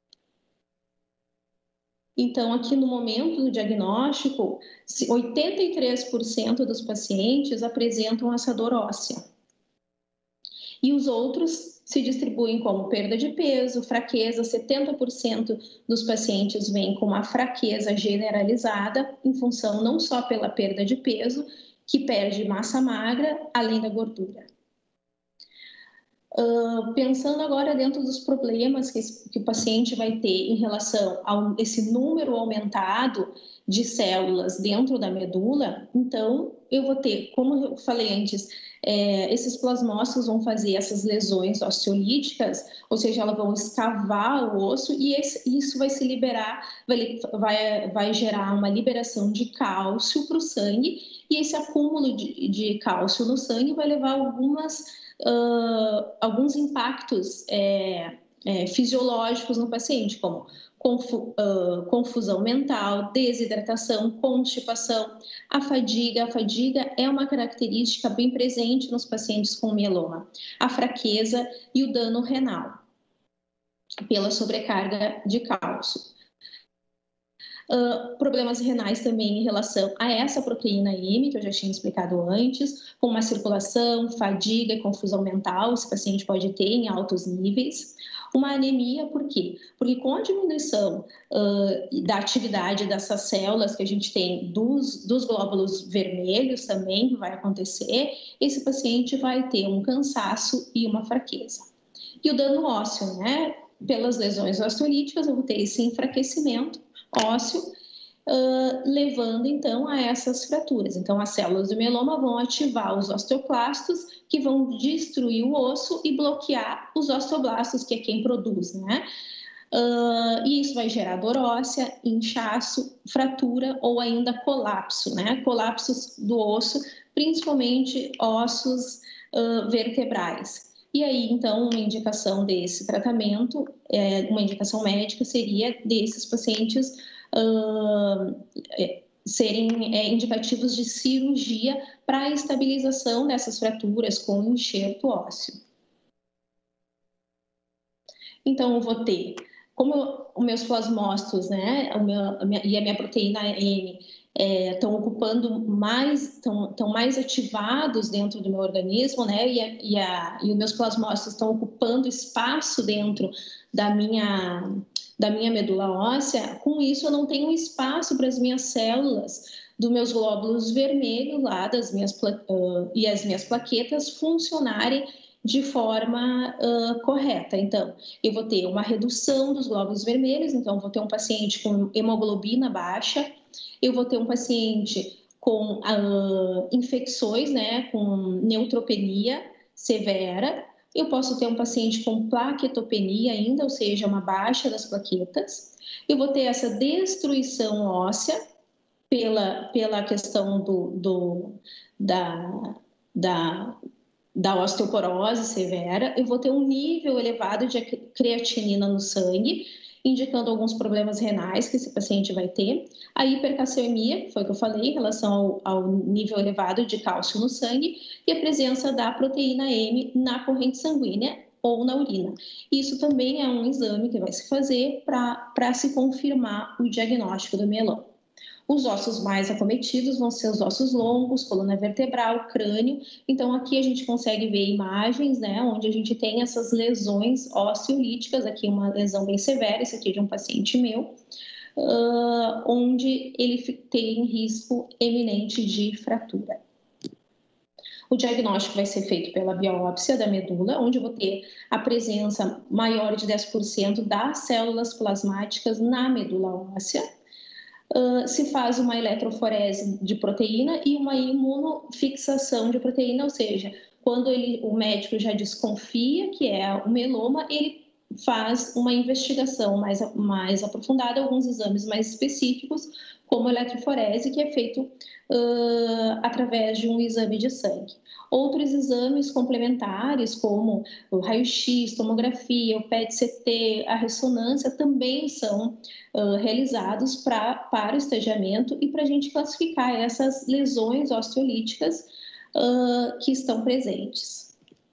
Então, aqui no momento do diagnóstico, oitenta e três por cento dos pacientes apresentam essa dor óssea. E os outros se distribuem como perda de peso, fraqueza. setenta por cento dos pacientes vêm com uma fraqueza generalizada, em função não só pela perda de peso, que perde massa magra, além da gordura. Uh, pensando agora dentro dos problemas que, esse, que o paciente vai ter em relação a esse número aumentado de células dentro da medula, então eu vou ter, como eu falei antes, é, esses plasmócitos vão fazer essas lesões osteolíticas, ou seja, elas vão escavar o osso e esse, isso vai se liberar, vai, vai, vai gerar uma liberação de cálcio para o sangue, e esse acúmulo de, de cálcio no sangue vai levar algumas Uh, alguns impactos é, é, fisiológicos no paciente, como confu uh, confusão mental, desidratação, constipação, a fadiga. A fadiga é uma característica bem presente nos pacientes com mieloma, a fraqueza e o dano renal pela sobrecarga de cálcio. Uh, problemas renais também em relação a essa proteína M, que eu já tinha explicado antes, com uma circulação, fadiga e confusão mental, esse paciente pode ter em altos níveis. Uma anemia, por quê? Porque com a diminuição uh, da atividade dessas células que a gente tem dos, dos glóbulos vermelhos também, que vai acontecer, esse paciente vai ter um cansaço e uma fraqueza. E o dano ósseo, né? Pelas lesões osteolíticas, eu vou ter esse enfraquecimento ósseo, uh, levando então a essas fraturas. Então as células do mieloma vão ativar os osteoclastos, que vão destruir o osso e bloquear os osteoblastos, que é quem produz, né? Uh, e isso vai gerar dor óssea, inchaço, fratura ou ainda colapso, né? Colapsos do osso, principalmente ossos uh, vertebrais. E aí, então, uma indicação desse tratamento, é, uma indicação médica seria desses pacientes uh, é, serem é, indicativos de cirurgia para a estabilização dessas fraturas com enxerto ósseo. Então, eu vou ter, como eu, os meus plasmócitos, né, o meu, a minha, e a minha proteína M estão é, ocupando mais, estão mais ativados dentro do meu organismo, né? E, a, e, a, e os meus plasmócitos estão ocupando espaço dentro da minha, da minha medula óssea. Com isso, eu não tenho espaço para as minhas células dos meus glóbulos vermelhos lá, das minhas, uh, e as minhas plaquetas funcionarem de forma uh, correta. Então, eu vou ter uma redução dos glóbulos vermelhos, então eu vou ter um paciente com hemoglobina baixa, eu vou ter um paciente com uh, infecções, né, com neutropenia severa, eu posso ter um paciente com plaquetopenia ainda, ou seja, uma baixa das plaquetas, eu vou ter essa destruição óssea pela, pela questão do, do, da, da, da osteoporose severa, eu vou ter um nível elevado de creatinina no sangue, indicando alguns problemas renais que esse paciente vai ter. A hipercalcemia, que foi o que eu falei, em relação ao, ao nível elevado de cálcio no sangue, e a presença da proteína M na corrente sanguínea ou na urina. Isso também é um exame que vai se fazer para se confirmar o diagnóstico do mieloma. Os ossos mais acometidos vão ser os ossos longos, coluna vertebral, crânio. Então, aqui a gente consegue ver imagens, né, onde a gente tem essas lesões osteolíticas. Aqui uma lesão bem severa, esse aqui é de um paciente meu, uh, onde ele tem risco eminente de fratura. O diagnóstico vai ser feito pela biópsia da medula, onde eu vou ter a presença maior de dez por cento das células plasmáticas na medula óssea. Uh, se faz uma eletroforese de proteína e uma imunofixação de proteína, ou seja, quando ele, o médico já desconfia que é o mieloma, ele faz uma investigação mais, mais aprofundada, alguns exames mais específicos, como eletroforese, que é feito uh, através de um exame de sangue. Outros exames complementares, como o raio-x, tomografia, o P E T C T, a ressonância, também são uh, realizados pra, para o estadiamento e para a gente classificar essas lesões osteolíticas uh, que estão presentes.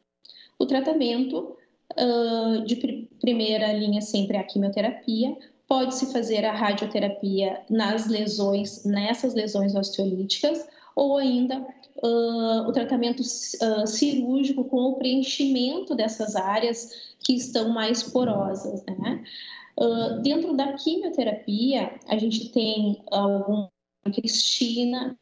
O tratamento uh, de pr primeira linha sempre é a quimioterapia. Pode-se fazer a radioterapia nas lesões, nessas lesões osteolíticas, ou ainda uh, o tratamento uh, cirúrgico com o preenchimento dessas áreas que estão mais porosas, né? Uh, dentro da quimioterapia, a gente tem alguma cristina,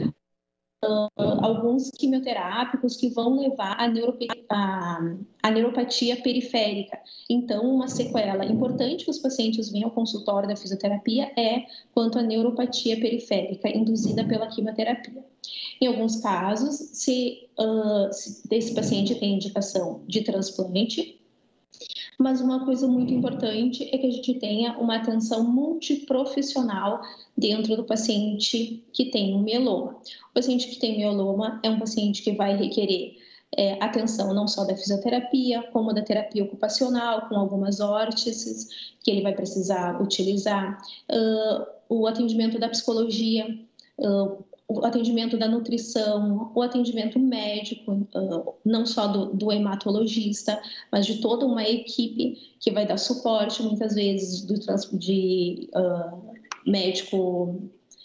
Uh, alguns quimioterápicos que vão levar a, a, a neuropatia periférica. Então, uma sequela importante que os pacientes vêm ao consultório da fisioterapia é quanto à neuropatia periférica induzida pela quimioterapia. Em alguns casos, se, uh, se esse paciente tem indicação de transplante, mas uma coisa muito importante é que a gente tenha uma atenção multiprofissional dentro do paciente que tem um mieloma. O paciente que tem mieloma é um paciente que vai requerer é, atenção não só da fisioterapia, como da terapia ocupacional, com algumas órteses que ele vai precisar utilizar, uh, o atendimento da psicologia, uh, o atendimento da nutrição, o atendimento médico, não só do, do hematologista, mas de toda uma equipe que vai dar suporte, muitas vezes, do de uh, médico,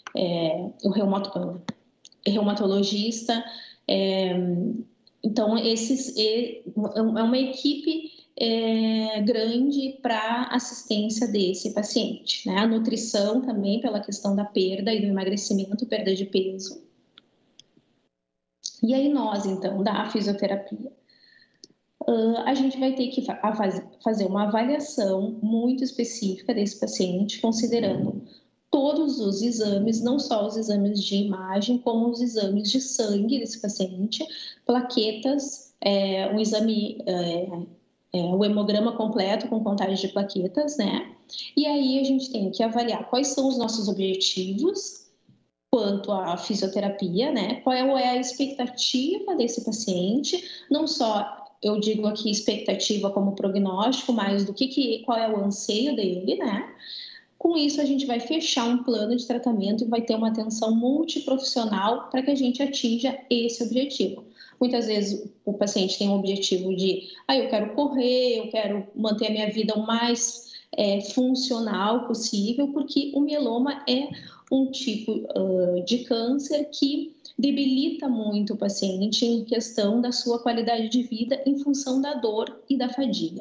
é, o reumato, reumatologista. É, então, esses, é, é uma equipe é, grande para assistência desse paciente, né? A nutrição também, pela questão da perda e do emagrecimento, perda de peso. E aí nós, então, da fisioterapia, uh, a gente vai ter que fa fazer uma avaliação muito específica desse paciente, considerando todos os exames, não só os exames de imagem, como os exames de sangue desse paciente, plaquetas, é, um exame... É, É, o hemograma completo com contagem de plaquetas, né? E aí a gente tem que avaliar quais são os nossos objetivos quanto à fisioterapia, né? Qual é a expectativa desse paciente, não só, eu digo aqui expectativa como prognóstico, mas do que, que qual é o anseio dele, né? Com isso, a gente vai fechar um plano de tratamento e vai ter uma atenção multiprofissional para que a gente atinja esse objetivo. Muitas vezes o paciente tem um objetivo de, ah, eu quero correr, eu quero manter a minha vida o mais é, funcional possível, porque o mieloma é um tipo uh, de câncer que debilita muito o paciente em questão da sua qualidade de vida em função da dor e da fadiga.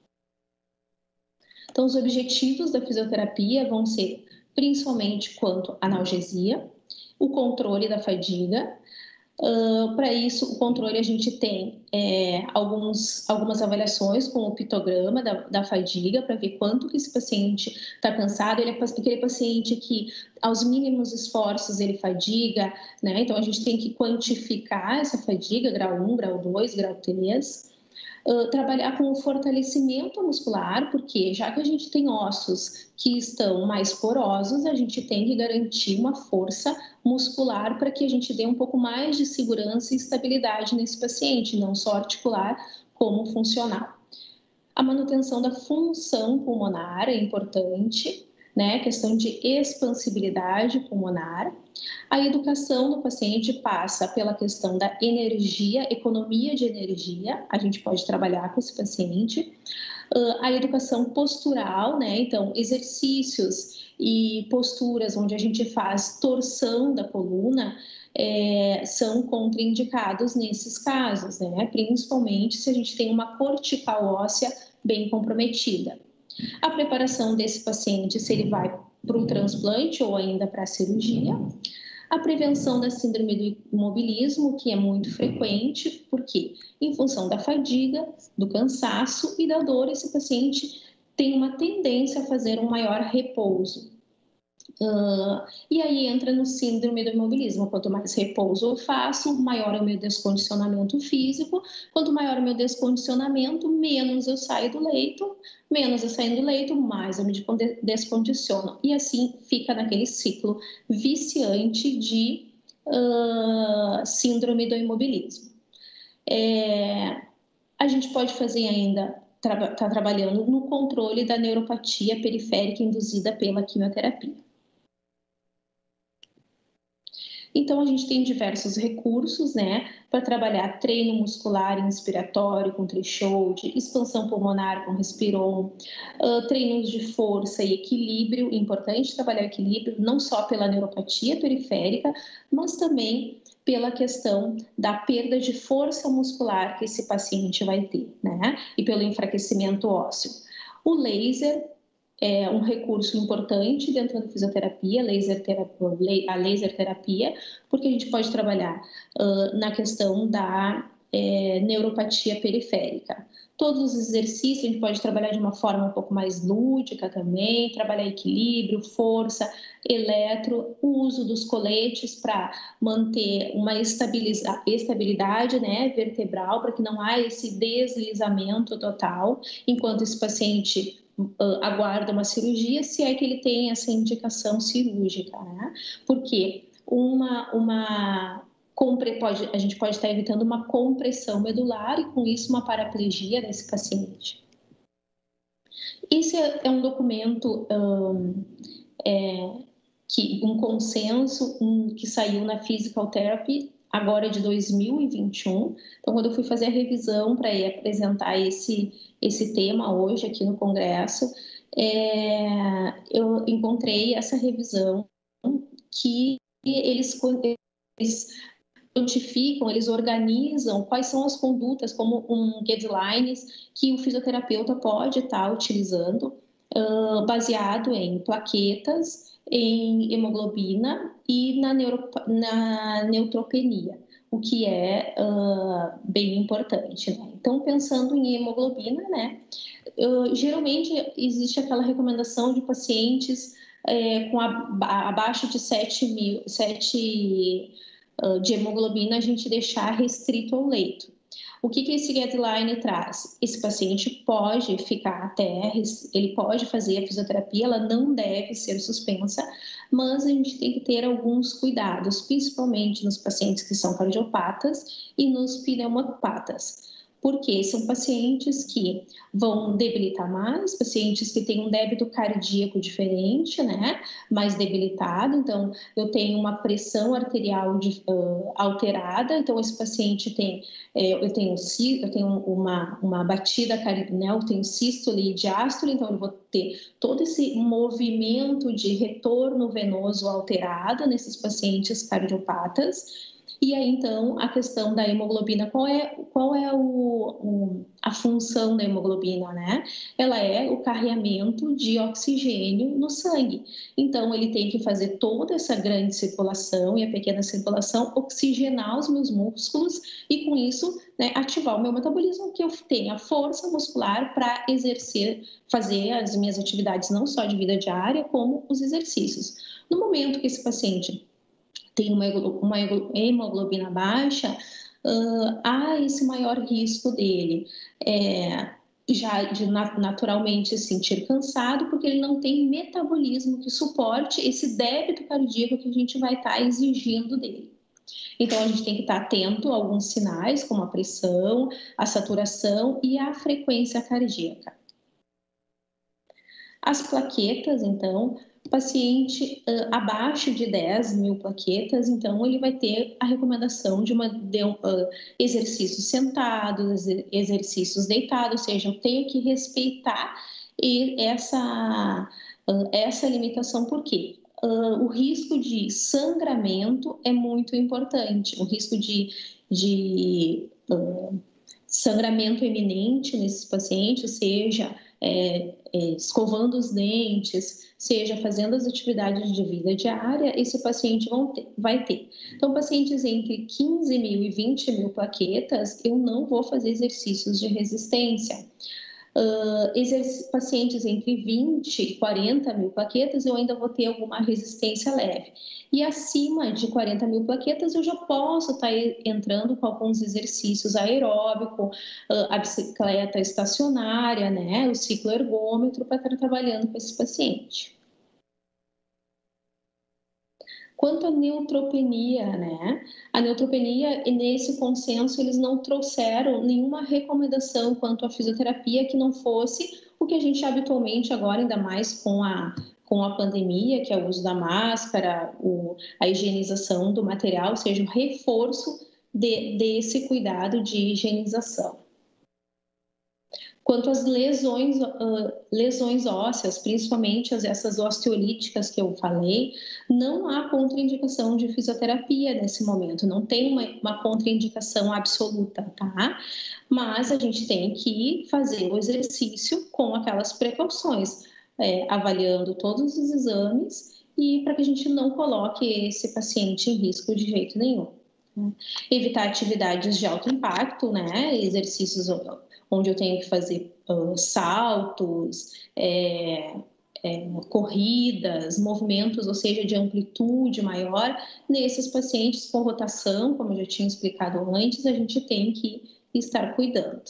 Então, os objetivos da fisioterapia vão ser principalmente quanto à analgesia, o controle da fadiga. Uh, para isso, o controle, a gente tem é, alguns, algumas avaliações com o pitograma da, da fadiga, para ver quanto que esse paciente está cansado. Ele é aquele paciente que, aos mínimos esforços, ele fadiga, né? Então, a gente tem que quantificar essa fadiga, grau um, grau dois, grau três. Uh, trabalhar com o fortalecimento muscular, porque já que a gente tem ossos que estão mais porosos, a gente tem que garantir uma força muscular para que a gente dê um pouco mais de segurança e estabilidade nesse paciente, não só articular, como funcional. A manutenção da função pulmonar é importante, né? A questão de expansibilidade pulmonar. A educação do paciente passa pela questão da energia, economia de energia, a gente pode trabalhar com esse paciente. A educação postural, né? Então, exercícios e posturas onde a gente faz torção da coluna é, são contraindicados nesses casos, né? Principalmente se a gente tem uma cortical óssea bem comprometida. A preparação desse paciente, se ele vai para o transplante ou ainda para a cirurgia. A prevenção da síndrome do imobilismo, que é muito frequente, porque em função da fadiga, do cansaço e da dor, esse paciente tem uma tendência a fazer um maior repouso. Uh, e aí entra no síndrome do imobilismo. Quanto mais repouso eu faço, maior é o meu descondicionamento físico. Quanto maior é o meu descondicionamento, menos eu saio do leito. Menos eu saio do leito, mais eu me descondiciono. E assim fica naquele ciclo viciante de uh, síndrome do imobilismo. É, a gente pode fazer ainda, está tra- trabalhando no controle da neuropatia periférica induzida pela quimioterapia. Então, a gente tem diversos recursos, né, para trabalhar treino muscular inspiratório com threshold, expansão pulmonar com respiron, uh, treinos de força e equilíbrio. É importante trabalhar equilíbrio, não só pela neuropatia periférica, mas também pela questão da perda de força muscular que esse paciente vai ter, né, e pelo enfraquecimento ósseo. O laser é um recurso importante dentro da fisioterapia, laser terapia, a laser terapia, porque a gente pode trabalhar uh, na questão da é, neuropatia periférica. Todos os exercícios a gente pode trabalhar de uma forma um pouco mais lúdica também, trabalhar equilíbrio, força, eletro, o uso dos coletes para manter uma estabilidade, né, vertebral, para que não haja esse deslizamento total, enquanto esse paciente aguarda uma cirurgia, se é que ele tem essa indicação cirúrgica, né? Porque uma, uma compre, pode, a gente pode estar evitando uma compressão medular e com isso uma paraplegia desse paciente. Esse é um documento, um, é, que, um consenso um, que saiu na Physical Therapy agora de dois mil e vinte e um. Então, quando eu fui fazer a revisão para apresentar esse, esse tema hoje aqui no Congresso, é, eu encontrei essa revisão que eles, eles notificam, eles organizam quais são as condutas, como um guidelines que o fisioterapeuta pode estar utilizando, uh, baseado em plaquetas, em hemoglobina e na, neuro, na neutropenia, o que é uh, bem importante, né? Então, pensando em hemoglobina, né, uh, geralmente existe aquela recomendação de pacientes é, com a, abaixo de sete mil, sete uh, de hemoglobina, a gente deixar restrito ao leito. O que, que esse guideline traz? Esse paciente pode ficar até, ele pode fazer a fisioterapia, ela não deve ser suspensa, mas a gente tem que ter alguns cuidados, principalmente nos pacientes que são cardiopatas e nos pneumopatas. Porque são pacientes que vão debilitar mais, pacientes que têm um débito cardíaco diferente, né, mais debilitado. Então, eu tenho uma pressão arterial de, uh, alterada, então esse paciente tem, é, eu tenho, eu tenho uma, uma batida, né, eu tenho sístole e diástole, então eu vou ter todo esse movimento de retorno venoso alterado nesses pacientes cardiopatas. E aí, então, a questão da hemoglobina, qual é, qual é o, o, a função da hemoglobina, né? Ela é o carreamento de oxigênio no sangue. Então, ele tem que fazer toda essa grande circulação e a pequena circulação, oxigenar os meus músculos e, com isso, né, ativar o meu metabolismo, que eu tenha força muscular para exercer, fazer as minhas atividades, não só de vida diária, como os exercícios. No momento que esse paciente tem uma, uma hemoglobina baixa, uh, há esse maior risco dele é, já de naturalmente se sentir cansado, porque ele não tem metabolismo que suporte esse débito cardíaco que a gente vai estar exigindo dele. Então, a gente tem que estar atento a alguns sinais, como a pressão, a saturação e a frequência cardíaca. As plaquetas, então, o paciente uh, abaixo de dez mil plaquetas, então ele vai ter a recomendação de, uma, de um, uh, exercícios sentados, exercícios deitados, ou seja, eu tenho que respeitar essa, uh, essa limitação, por quê? Uh, o risco de sangramento é muito importante, o risco de, de uh, sangramento iminente nesses pacientes, seja é, é, escovando os dentes, seja fazendo as atividades de vida diária, esse paciente vão ter, vai ter. Então, pacientes entre quinze mil e vinte mil plaquetas, eu não vou fazer exercícios de resistência. Uh, pacientes entre vinte e quarenta mil plaquetas, eu ainda vou ter alguma resistência leve. E acima de quarenta mil plaquetas, eu já posso estar entrando com alguns exercícios aeróbicos, uh, a bicicleta estacionária, né, o ciclo ergômetro, para estar trabalhando com esse paciente. Quanto à neutropenia, né? A neutropenia, nesse consenso, eles não trouxeram nenhuma recomendação quanto à fisioterapia que não fosse o que a gente habitualmente agora, ainda mais com a, com a pandemia, que é o uso da máscara, o, a higienização do material, ou seja, o reforço de, desse cuidado de higienização. Quanto às lesões, uh, lesões ósseas, principalmente as, essas osteolíticas que eu falei, não há contraindicação de fisioterapia nesse momento, não tem uma, uma contraindicação absoluta, tá? Mas a gente tem que fazer o exercício com aquelas precauções, é, avaliando todos os exames e para que a gente não coloque esse paciente em risco de jeito nenhum. Né? Evitar atividades de alto impacto, né? Exercícios onde eu tenho que fazer uh, saltos, é, é, corridas, movimentos, ou seja, de amplitude maior. Nesses pacientes com rotação, como eu já tinha explicado antes, a gente tem que estar cuidando.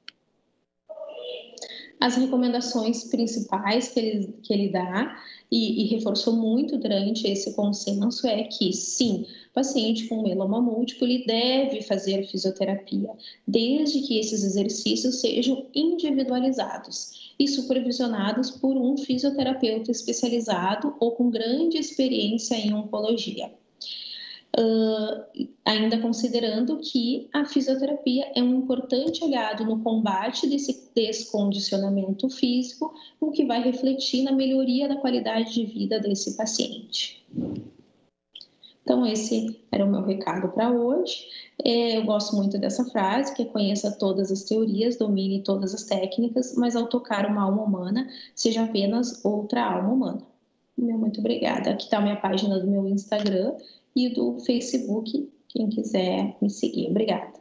As recomendações principais que ele, que ele dá e, e reforçou muito durante esse consenso é que, sim, o paciente com mieloma múltiplo ele deve fazer fisioterapia, desde que esses exercícios sejam individualizados e supervisionados por um fisioterapeuta especializado ou com grande experiência em oncologia. Uh, ainda considerando que a fisioterapia é um importante aliado no combate desse descondicionamento físico, o que vai refletir na melhoria da qualidade de vida desse paciente. Então, esse era o meu recado para hoje. É, eu gosto muito dessa frase, que é: conheça todas as teorias, domine todas as técnicas, mas ao tocar uma alma humana, seja apenas outra alma humana. Muito obrigada. Aqui está a minha página do meu Instagram e do Facebook, quem quiser me seguir. Obrigada.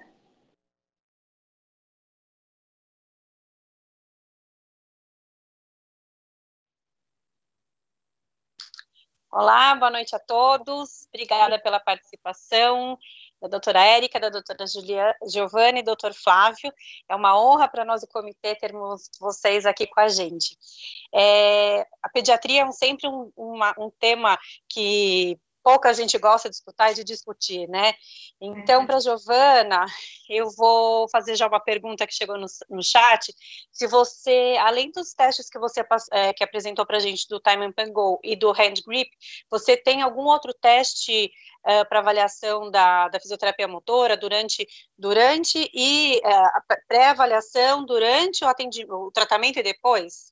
Olá, boa noite a todos. Obrigada pela participação da doutora Érica, da doutora Giovanni e do doutor Flávio. É uma honra para nós, o comitê, termos vocês aqui com a gente. É, a pediatria é um, sempre um, uma, um tema que pouca gente gosta de escutar e de discutir, né? Então, para a Giovana, eu vou fazer já uma pergunta que chegou no, no chat. Se você, além dos testes que você é, que apresentou para a gente do Time and Go e do Hand Grip, você tem algum outro teste uh, para avaliação da, da fisioterapia motora durante, durante e uh, a pré-avaliação, durante o, o tratamento e depois?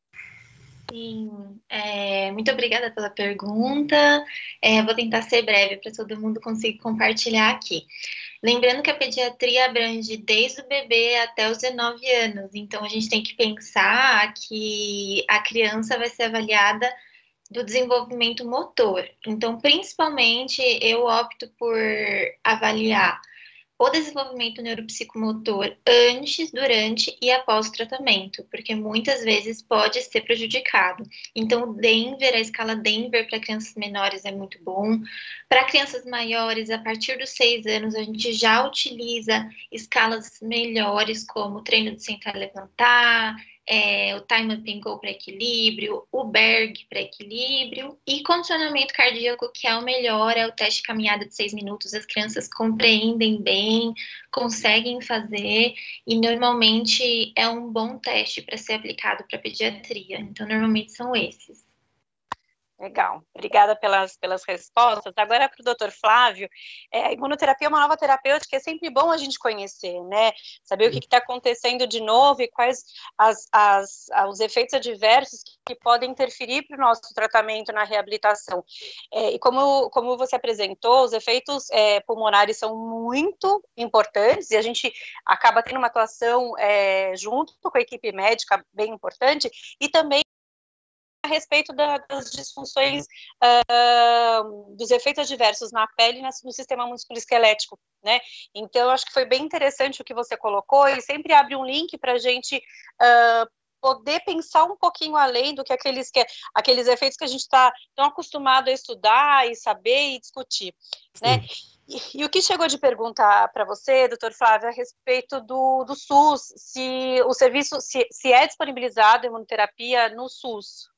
Sim, é, muito obrigada pela pergunta. É, vou tentar ser breve para todo mundo conseguir compartilhar aqui. Lembrando que a pediatria abrange desde o bebê até os dezenove anos, então a gente tem que pensar que a criança vai ser avaliada do desenvolvimento motor. Então, principalmente, eu opto por avaliar o desenvolvimento neuropsicomotor antes, durante e após o tratamento, porque muitas vezes pode ser prejudicado. Então, o Denver, a escala Denver para crianças menores é muito bom. Para crianças maiores, a partir dos seis anos, a gente já utiliza escalas melhores, como treino de sentar e levantar, É, o Time Up and Go para equilíbrio, o Berg para equilíbrio e condicionamento cardíaco, que é o melhor, é o teste de caminhada de seis minutos. As crianças compreendem bem, conseguem fazer e normalmente é um bom teste para ser aplicado para pediatria. Então, normalmente são esses. Legal, obrigada pelas, pelas respostas. Agora para o doutor Flávio, é, a imunoterapia é uma nova terapêutica, é sempre bom a gente conhecer, né? Saber o que está acontecendo de novo e quais as, as, os efeitos adversos que, que podem interferir para o nosso tratamento na reabilitação. É, e como, como você apresentou, os efeitos é, pulmonares são muito importantes e a gente acaba tendo uma atuação é, junto com a equipe médica bem importante e também respeito da, das disfunções, uh, dos efeitos adversos na pele e no sistema musculoesquelético, né? Então, eu acho que foi bem interessante o que você colocou e sempre abre um link para a gente uh, poder pensar um pouquinho além do que aqueles, que, aqueles efeitos que a gente está tão acostumado a estudar e saber e discutir, né? E, e o que chegou de pergunta para você, doutor Flávio, a respeito do, do SUS, se o serviço, se, se é disponibilizado a imunoterapia no SUS?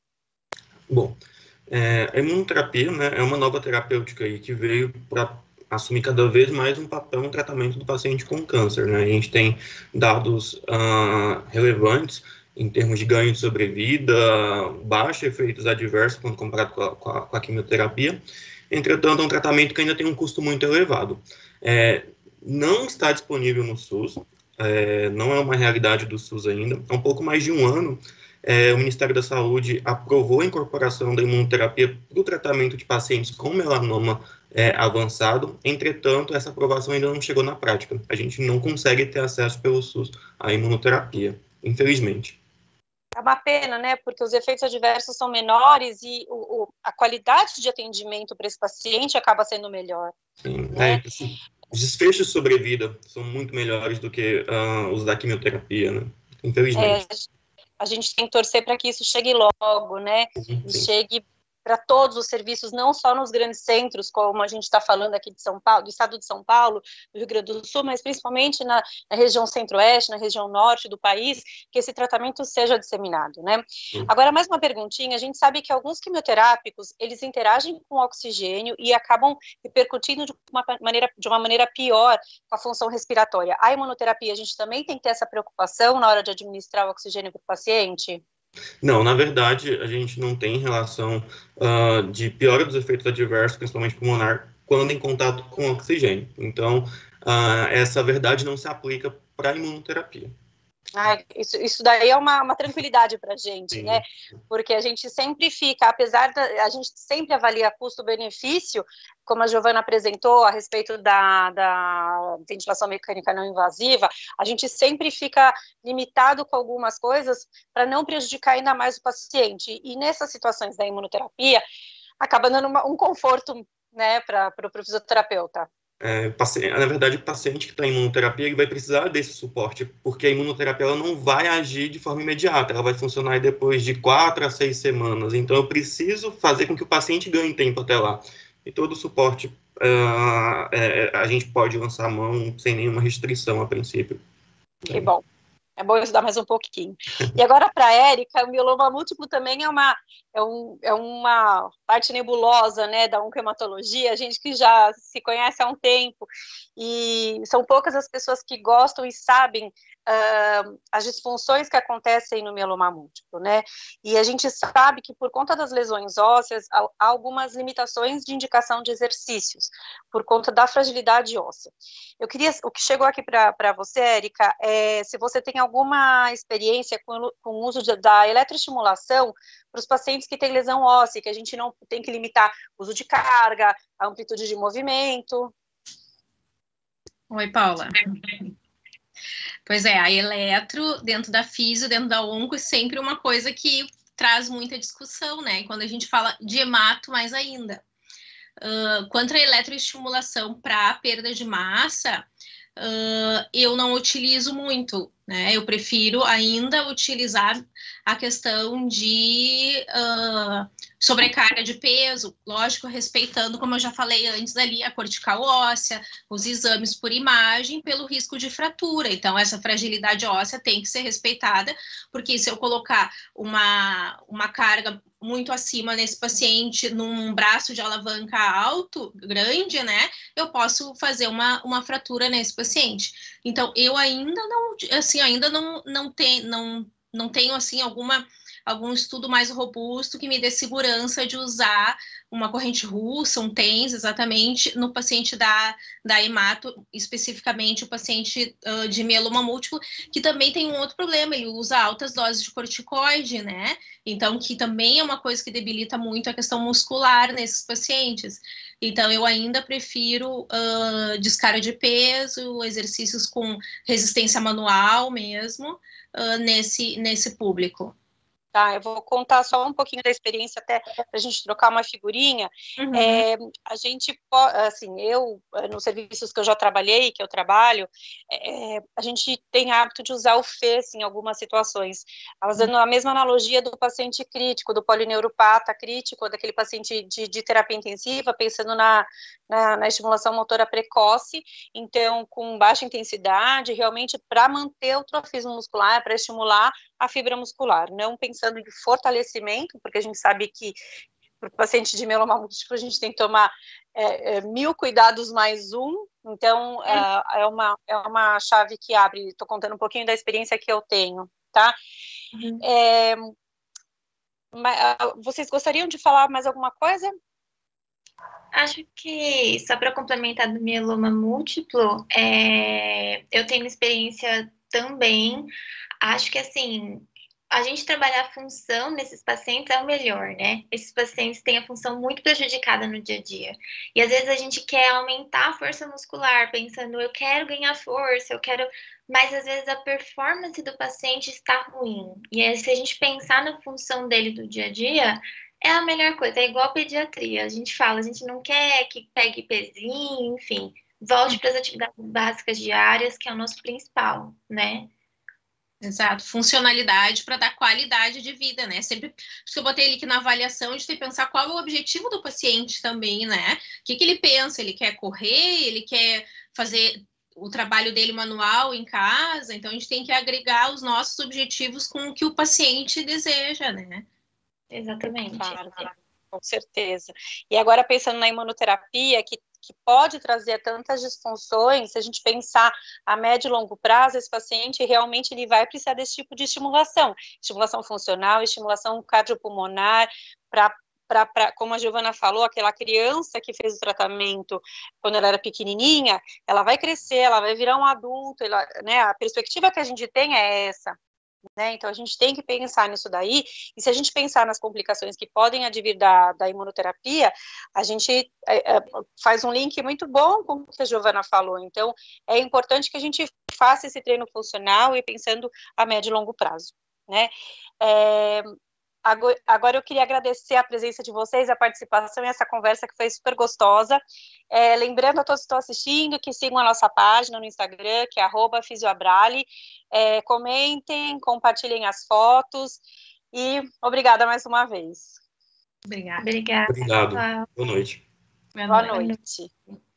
Bom, é, a imunoterapia, né, é uma nova terapêutica aí que veio para assumir cada vez mais um papel no tratamento do paciente com câncer, né? A gente tem dados uh, relevantes em termos de ganho de sobrevida, baixos efeitos adversos quando comparado com a, com a, com a quimioterapia. Entretanto, é um tratamento que ainda tem um custo muito elevado. É, não está disponível no SUS, é, não é uma realidade do SUS ainda. Há um pouco mais de um ano, é, o Ministério da Saúde aprovou a incorporação da imunoterapia para o tratamento de pacientes com melanoma é, avançado. Entretanto, essa aprovação ainda não chegou na prática. A gente não consegue ter acesso pelo SUS à imunoterapia, infelizmente. É uma pena, né? Porque os efeitos adversos são menores e o, o, a qualidade de atendimento para esse paciente acaba sendo melhor. Sim, né? é, assim, os desfechos de sobrevida são muito melhores do que uh, os da quimioterapia, né? Infelizmente. É, a gente tem que torcer para que isso chegue logo, né? Sim, e sim. chegue para todos os serviços, não só nos grandes centros, como a gente está falando aqui de São Paulo, do estado de São Paulo, do Rio Grande do Sul, mas principalmente na, na região centro-oeste, na região norte do país, que esse tratamento seja disseminado, né? Sim. Agora, mais uma perguntinha, a gente sabe que alguns quimioterápicos, eles interagem com o oxigênio e acabam repercutindo de uma maneira, de uma maneira pior com a função respiratória. A imunoterapia, a gente também tem que ter essa preocupação na hora de administrar o oxigênio para o paciente? Não, na verdade, a gente não tem relação uh, de piora dos efeitos adversos, principalmente pulmonar, quando em contato com oxigênio. Então, uh, essa verdade não se aplica para a imunoterapia. Ah, isso, isso daí é uma, uma tranquilidade para a gente, Sim. né? Porque a gente sempre fica, apesar da, a gente sempre avalia custo-benefício, como a Giovana apresentou a respeito da, da ventilação mecânica não invasiva, a gente sempre fica limitado com algumas coisas para não prejudicar ainda mais o paciente. E nessas situações da imunoterapia, acaba dando uma, um conforto, né, para o fisioterapeuta. É, na verdade, o paciente que está em imunoterapia ele vai precisar desse suporte, porque a imunoterapia ela não vai agir de forma imediata, ela vai funcionar depois de quatro a seis semanas. Então, eu preciso fazer com que o paciente ganhe tempo até lá. E todo o suporte uh, é, a gente pode lançar a mão sem nenhuma restrição a princípio. Que é. Bom. É bom estudar mais um pouquinho. E agora, para a Érica, o mieloma múltiplo também é uma, é, um, é uma parte nebulosa, né, da oncohematologia, a gente que já se conhece há um tempo, e são poucas as pessoas que gostam e sabem uh, as disfunções que acontecem no mieloma múltiplo, né, e a gente sabe que por conta das lesões ósseas, há, há algumas limitações de indicação de exercícios, por conta da fragilidade óssea. Eu queria, o que chegou aqui para você, Érica, é se você tem alguma experiência com, com o uso de, da eletroestimulação para os pacientes que têm lesão óssea, que a gente não tem que limitar o uso de carga, a amplitude de movimento. Oi, Paula. Pois é, a eletro dentro da fisio, dentro da onco, é sempre uma coisa que traz muita discussão, né? E quando a gente fala de hemato, mais ainda. Uh, quanto à eletroestimulação para perda de massa, uh, eu não utilizo muito, né? Eu prefiro ainda utilizar a questão de uh, sobrecarga de peso, lógico, respeitando, como eu já falei antes ali, a cortical óssea, os exames por imagem, pelo risco de fratura. Então, essa fragilidade óssea tem que ser respeitada, porque se eu colocar uma, uma carga muito acima nesse paciente, num braço de alavanca alto, grande, né, eu posso fazer uma, uma fratura nesse paciente. Então, eu ainda não, assim, ainda não, não, tem, não, não tenho, assim, alguma, algum estudo mais robusto que me dê segurança de usar uma corrente russa, um TENS, exatamente, no paciente da, da hemato, especificamente o paciente uh, de mieloma múltiplo, que também tem um outro problema, ele usa altas doses de corticoide, né? Então, que também é uma coisa que debilita muito a questão muscular nesses pacientes. Então, eu ainda prefiro uh, descarga de peso, exercícios com resistência manual mesmo, uh, nesse, nesse público. Tá, eu vou contar só um pouquinho da experiência até para a gente trocar uma figurinha. Uhum. É, a gente, assim, eu, nos serviços que eu já trabalhei, que eu trabalho, é, a gente tem hábito de usar o F E S em algumas situações, usando a mesma analogia do paciente crítico, do polineuropata crítico, daquele paciente de, de terapia intensiva, pensando na, na, na estimulação motora precoce, então, com baixa intensidade, realmente para manter o trofismo muscular, para estimular a fibra muscular, não pensando em fortalecimento, porque a gente sabe que para o paciente de mieloma múltiplo a gente tem que tomar é, é, mil cuidados mais um, então é, é, uma, é uma chave que abre. Estou contando um pouquinho da experiência que eu tenho, tá? Uhum. É, mas, vocês gostariam de falar mais alguma coisa? Acho que, só para complementar do mieloma múltiplo, é, eu tenho experiência também. Acho que, assim, a gente trabalhar a função nesses pacientes é o melhor, né? Esses pacientes têm a função muito prejudicada no dia a dia. E, às vezes, a gente quer aumentar a força muscular, pensando, eu quero ganhar força, eu quero... Mas, às vezes, a performance do paciente está ruim. E aí, se a gente pensar na função dele do dia a dia... É a melhor coisa, é igual a pediatria. A gente fala, a gente não quer que pegue pezinho, enfim. Volte para as atividades básicas diárias, que é o nosso principal, né? Exato, funcionalidade para dar qualidade de vida, né? Sempre, acho que eu botei ele aqui na avaliação, a gente tem que pensar qual é o objetivo do paciente também, né? O que, que ele pensa? Ele quer correr? Ele quer fazer o trabalho dele manual em casa? Então, a gente tem que agregar os nossos objetivos com o que o paciente deseja, né? Exatamente. Claro, com certeza. E agora, pensando na imunoterapia, que, que pode trazer tantas disfunções, se a gente pensar a médio e longo prazo, esse paciente realmente ele vai precisar desse tipo de estimulação, estimulação funcional, estimulação cardiopulmonar, para Pra, pra, como a Giovana falou, aquela criança que fez o tratamento quando ela era pequenininha, ela vai crescer, ela vai virar um adulto, ela, né, a perspectiva que a gente tem é essa. Né? Então, a gente tem que pensar nisso daí, e se a gente pensar nas complicações que podem advir da, da imunoterapia, a gente é, é, faz um link muito bom com o que a Giovana falou. Então, é importante que a gente faça esse treino funcional e pensando a médio e longo prazo. Né? É, Agora eu queria agradecer a presença de vocês, a participação e essa conversa que foi super gostosa. É, lembrando a todos que estão assistindo que sigam a nossa página no Instagram, que é arroba fisioabrale. É, comentem, compartilhem as fotos e obrigada mais uma vez. Obrigada. Obrigada. Obrigado. Boa noite. Boa noite. Boa noite.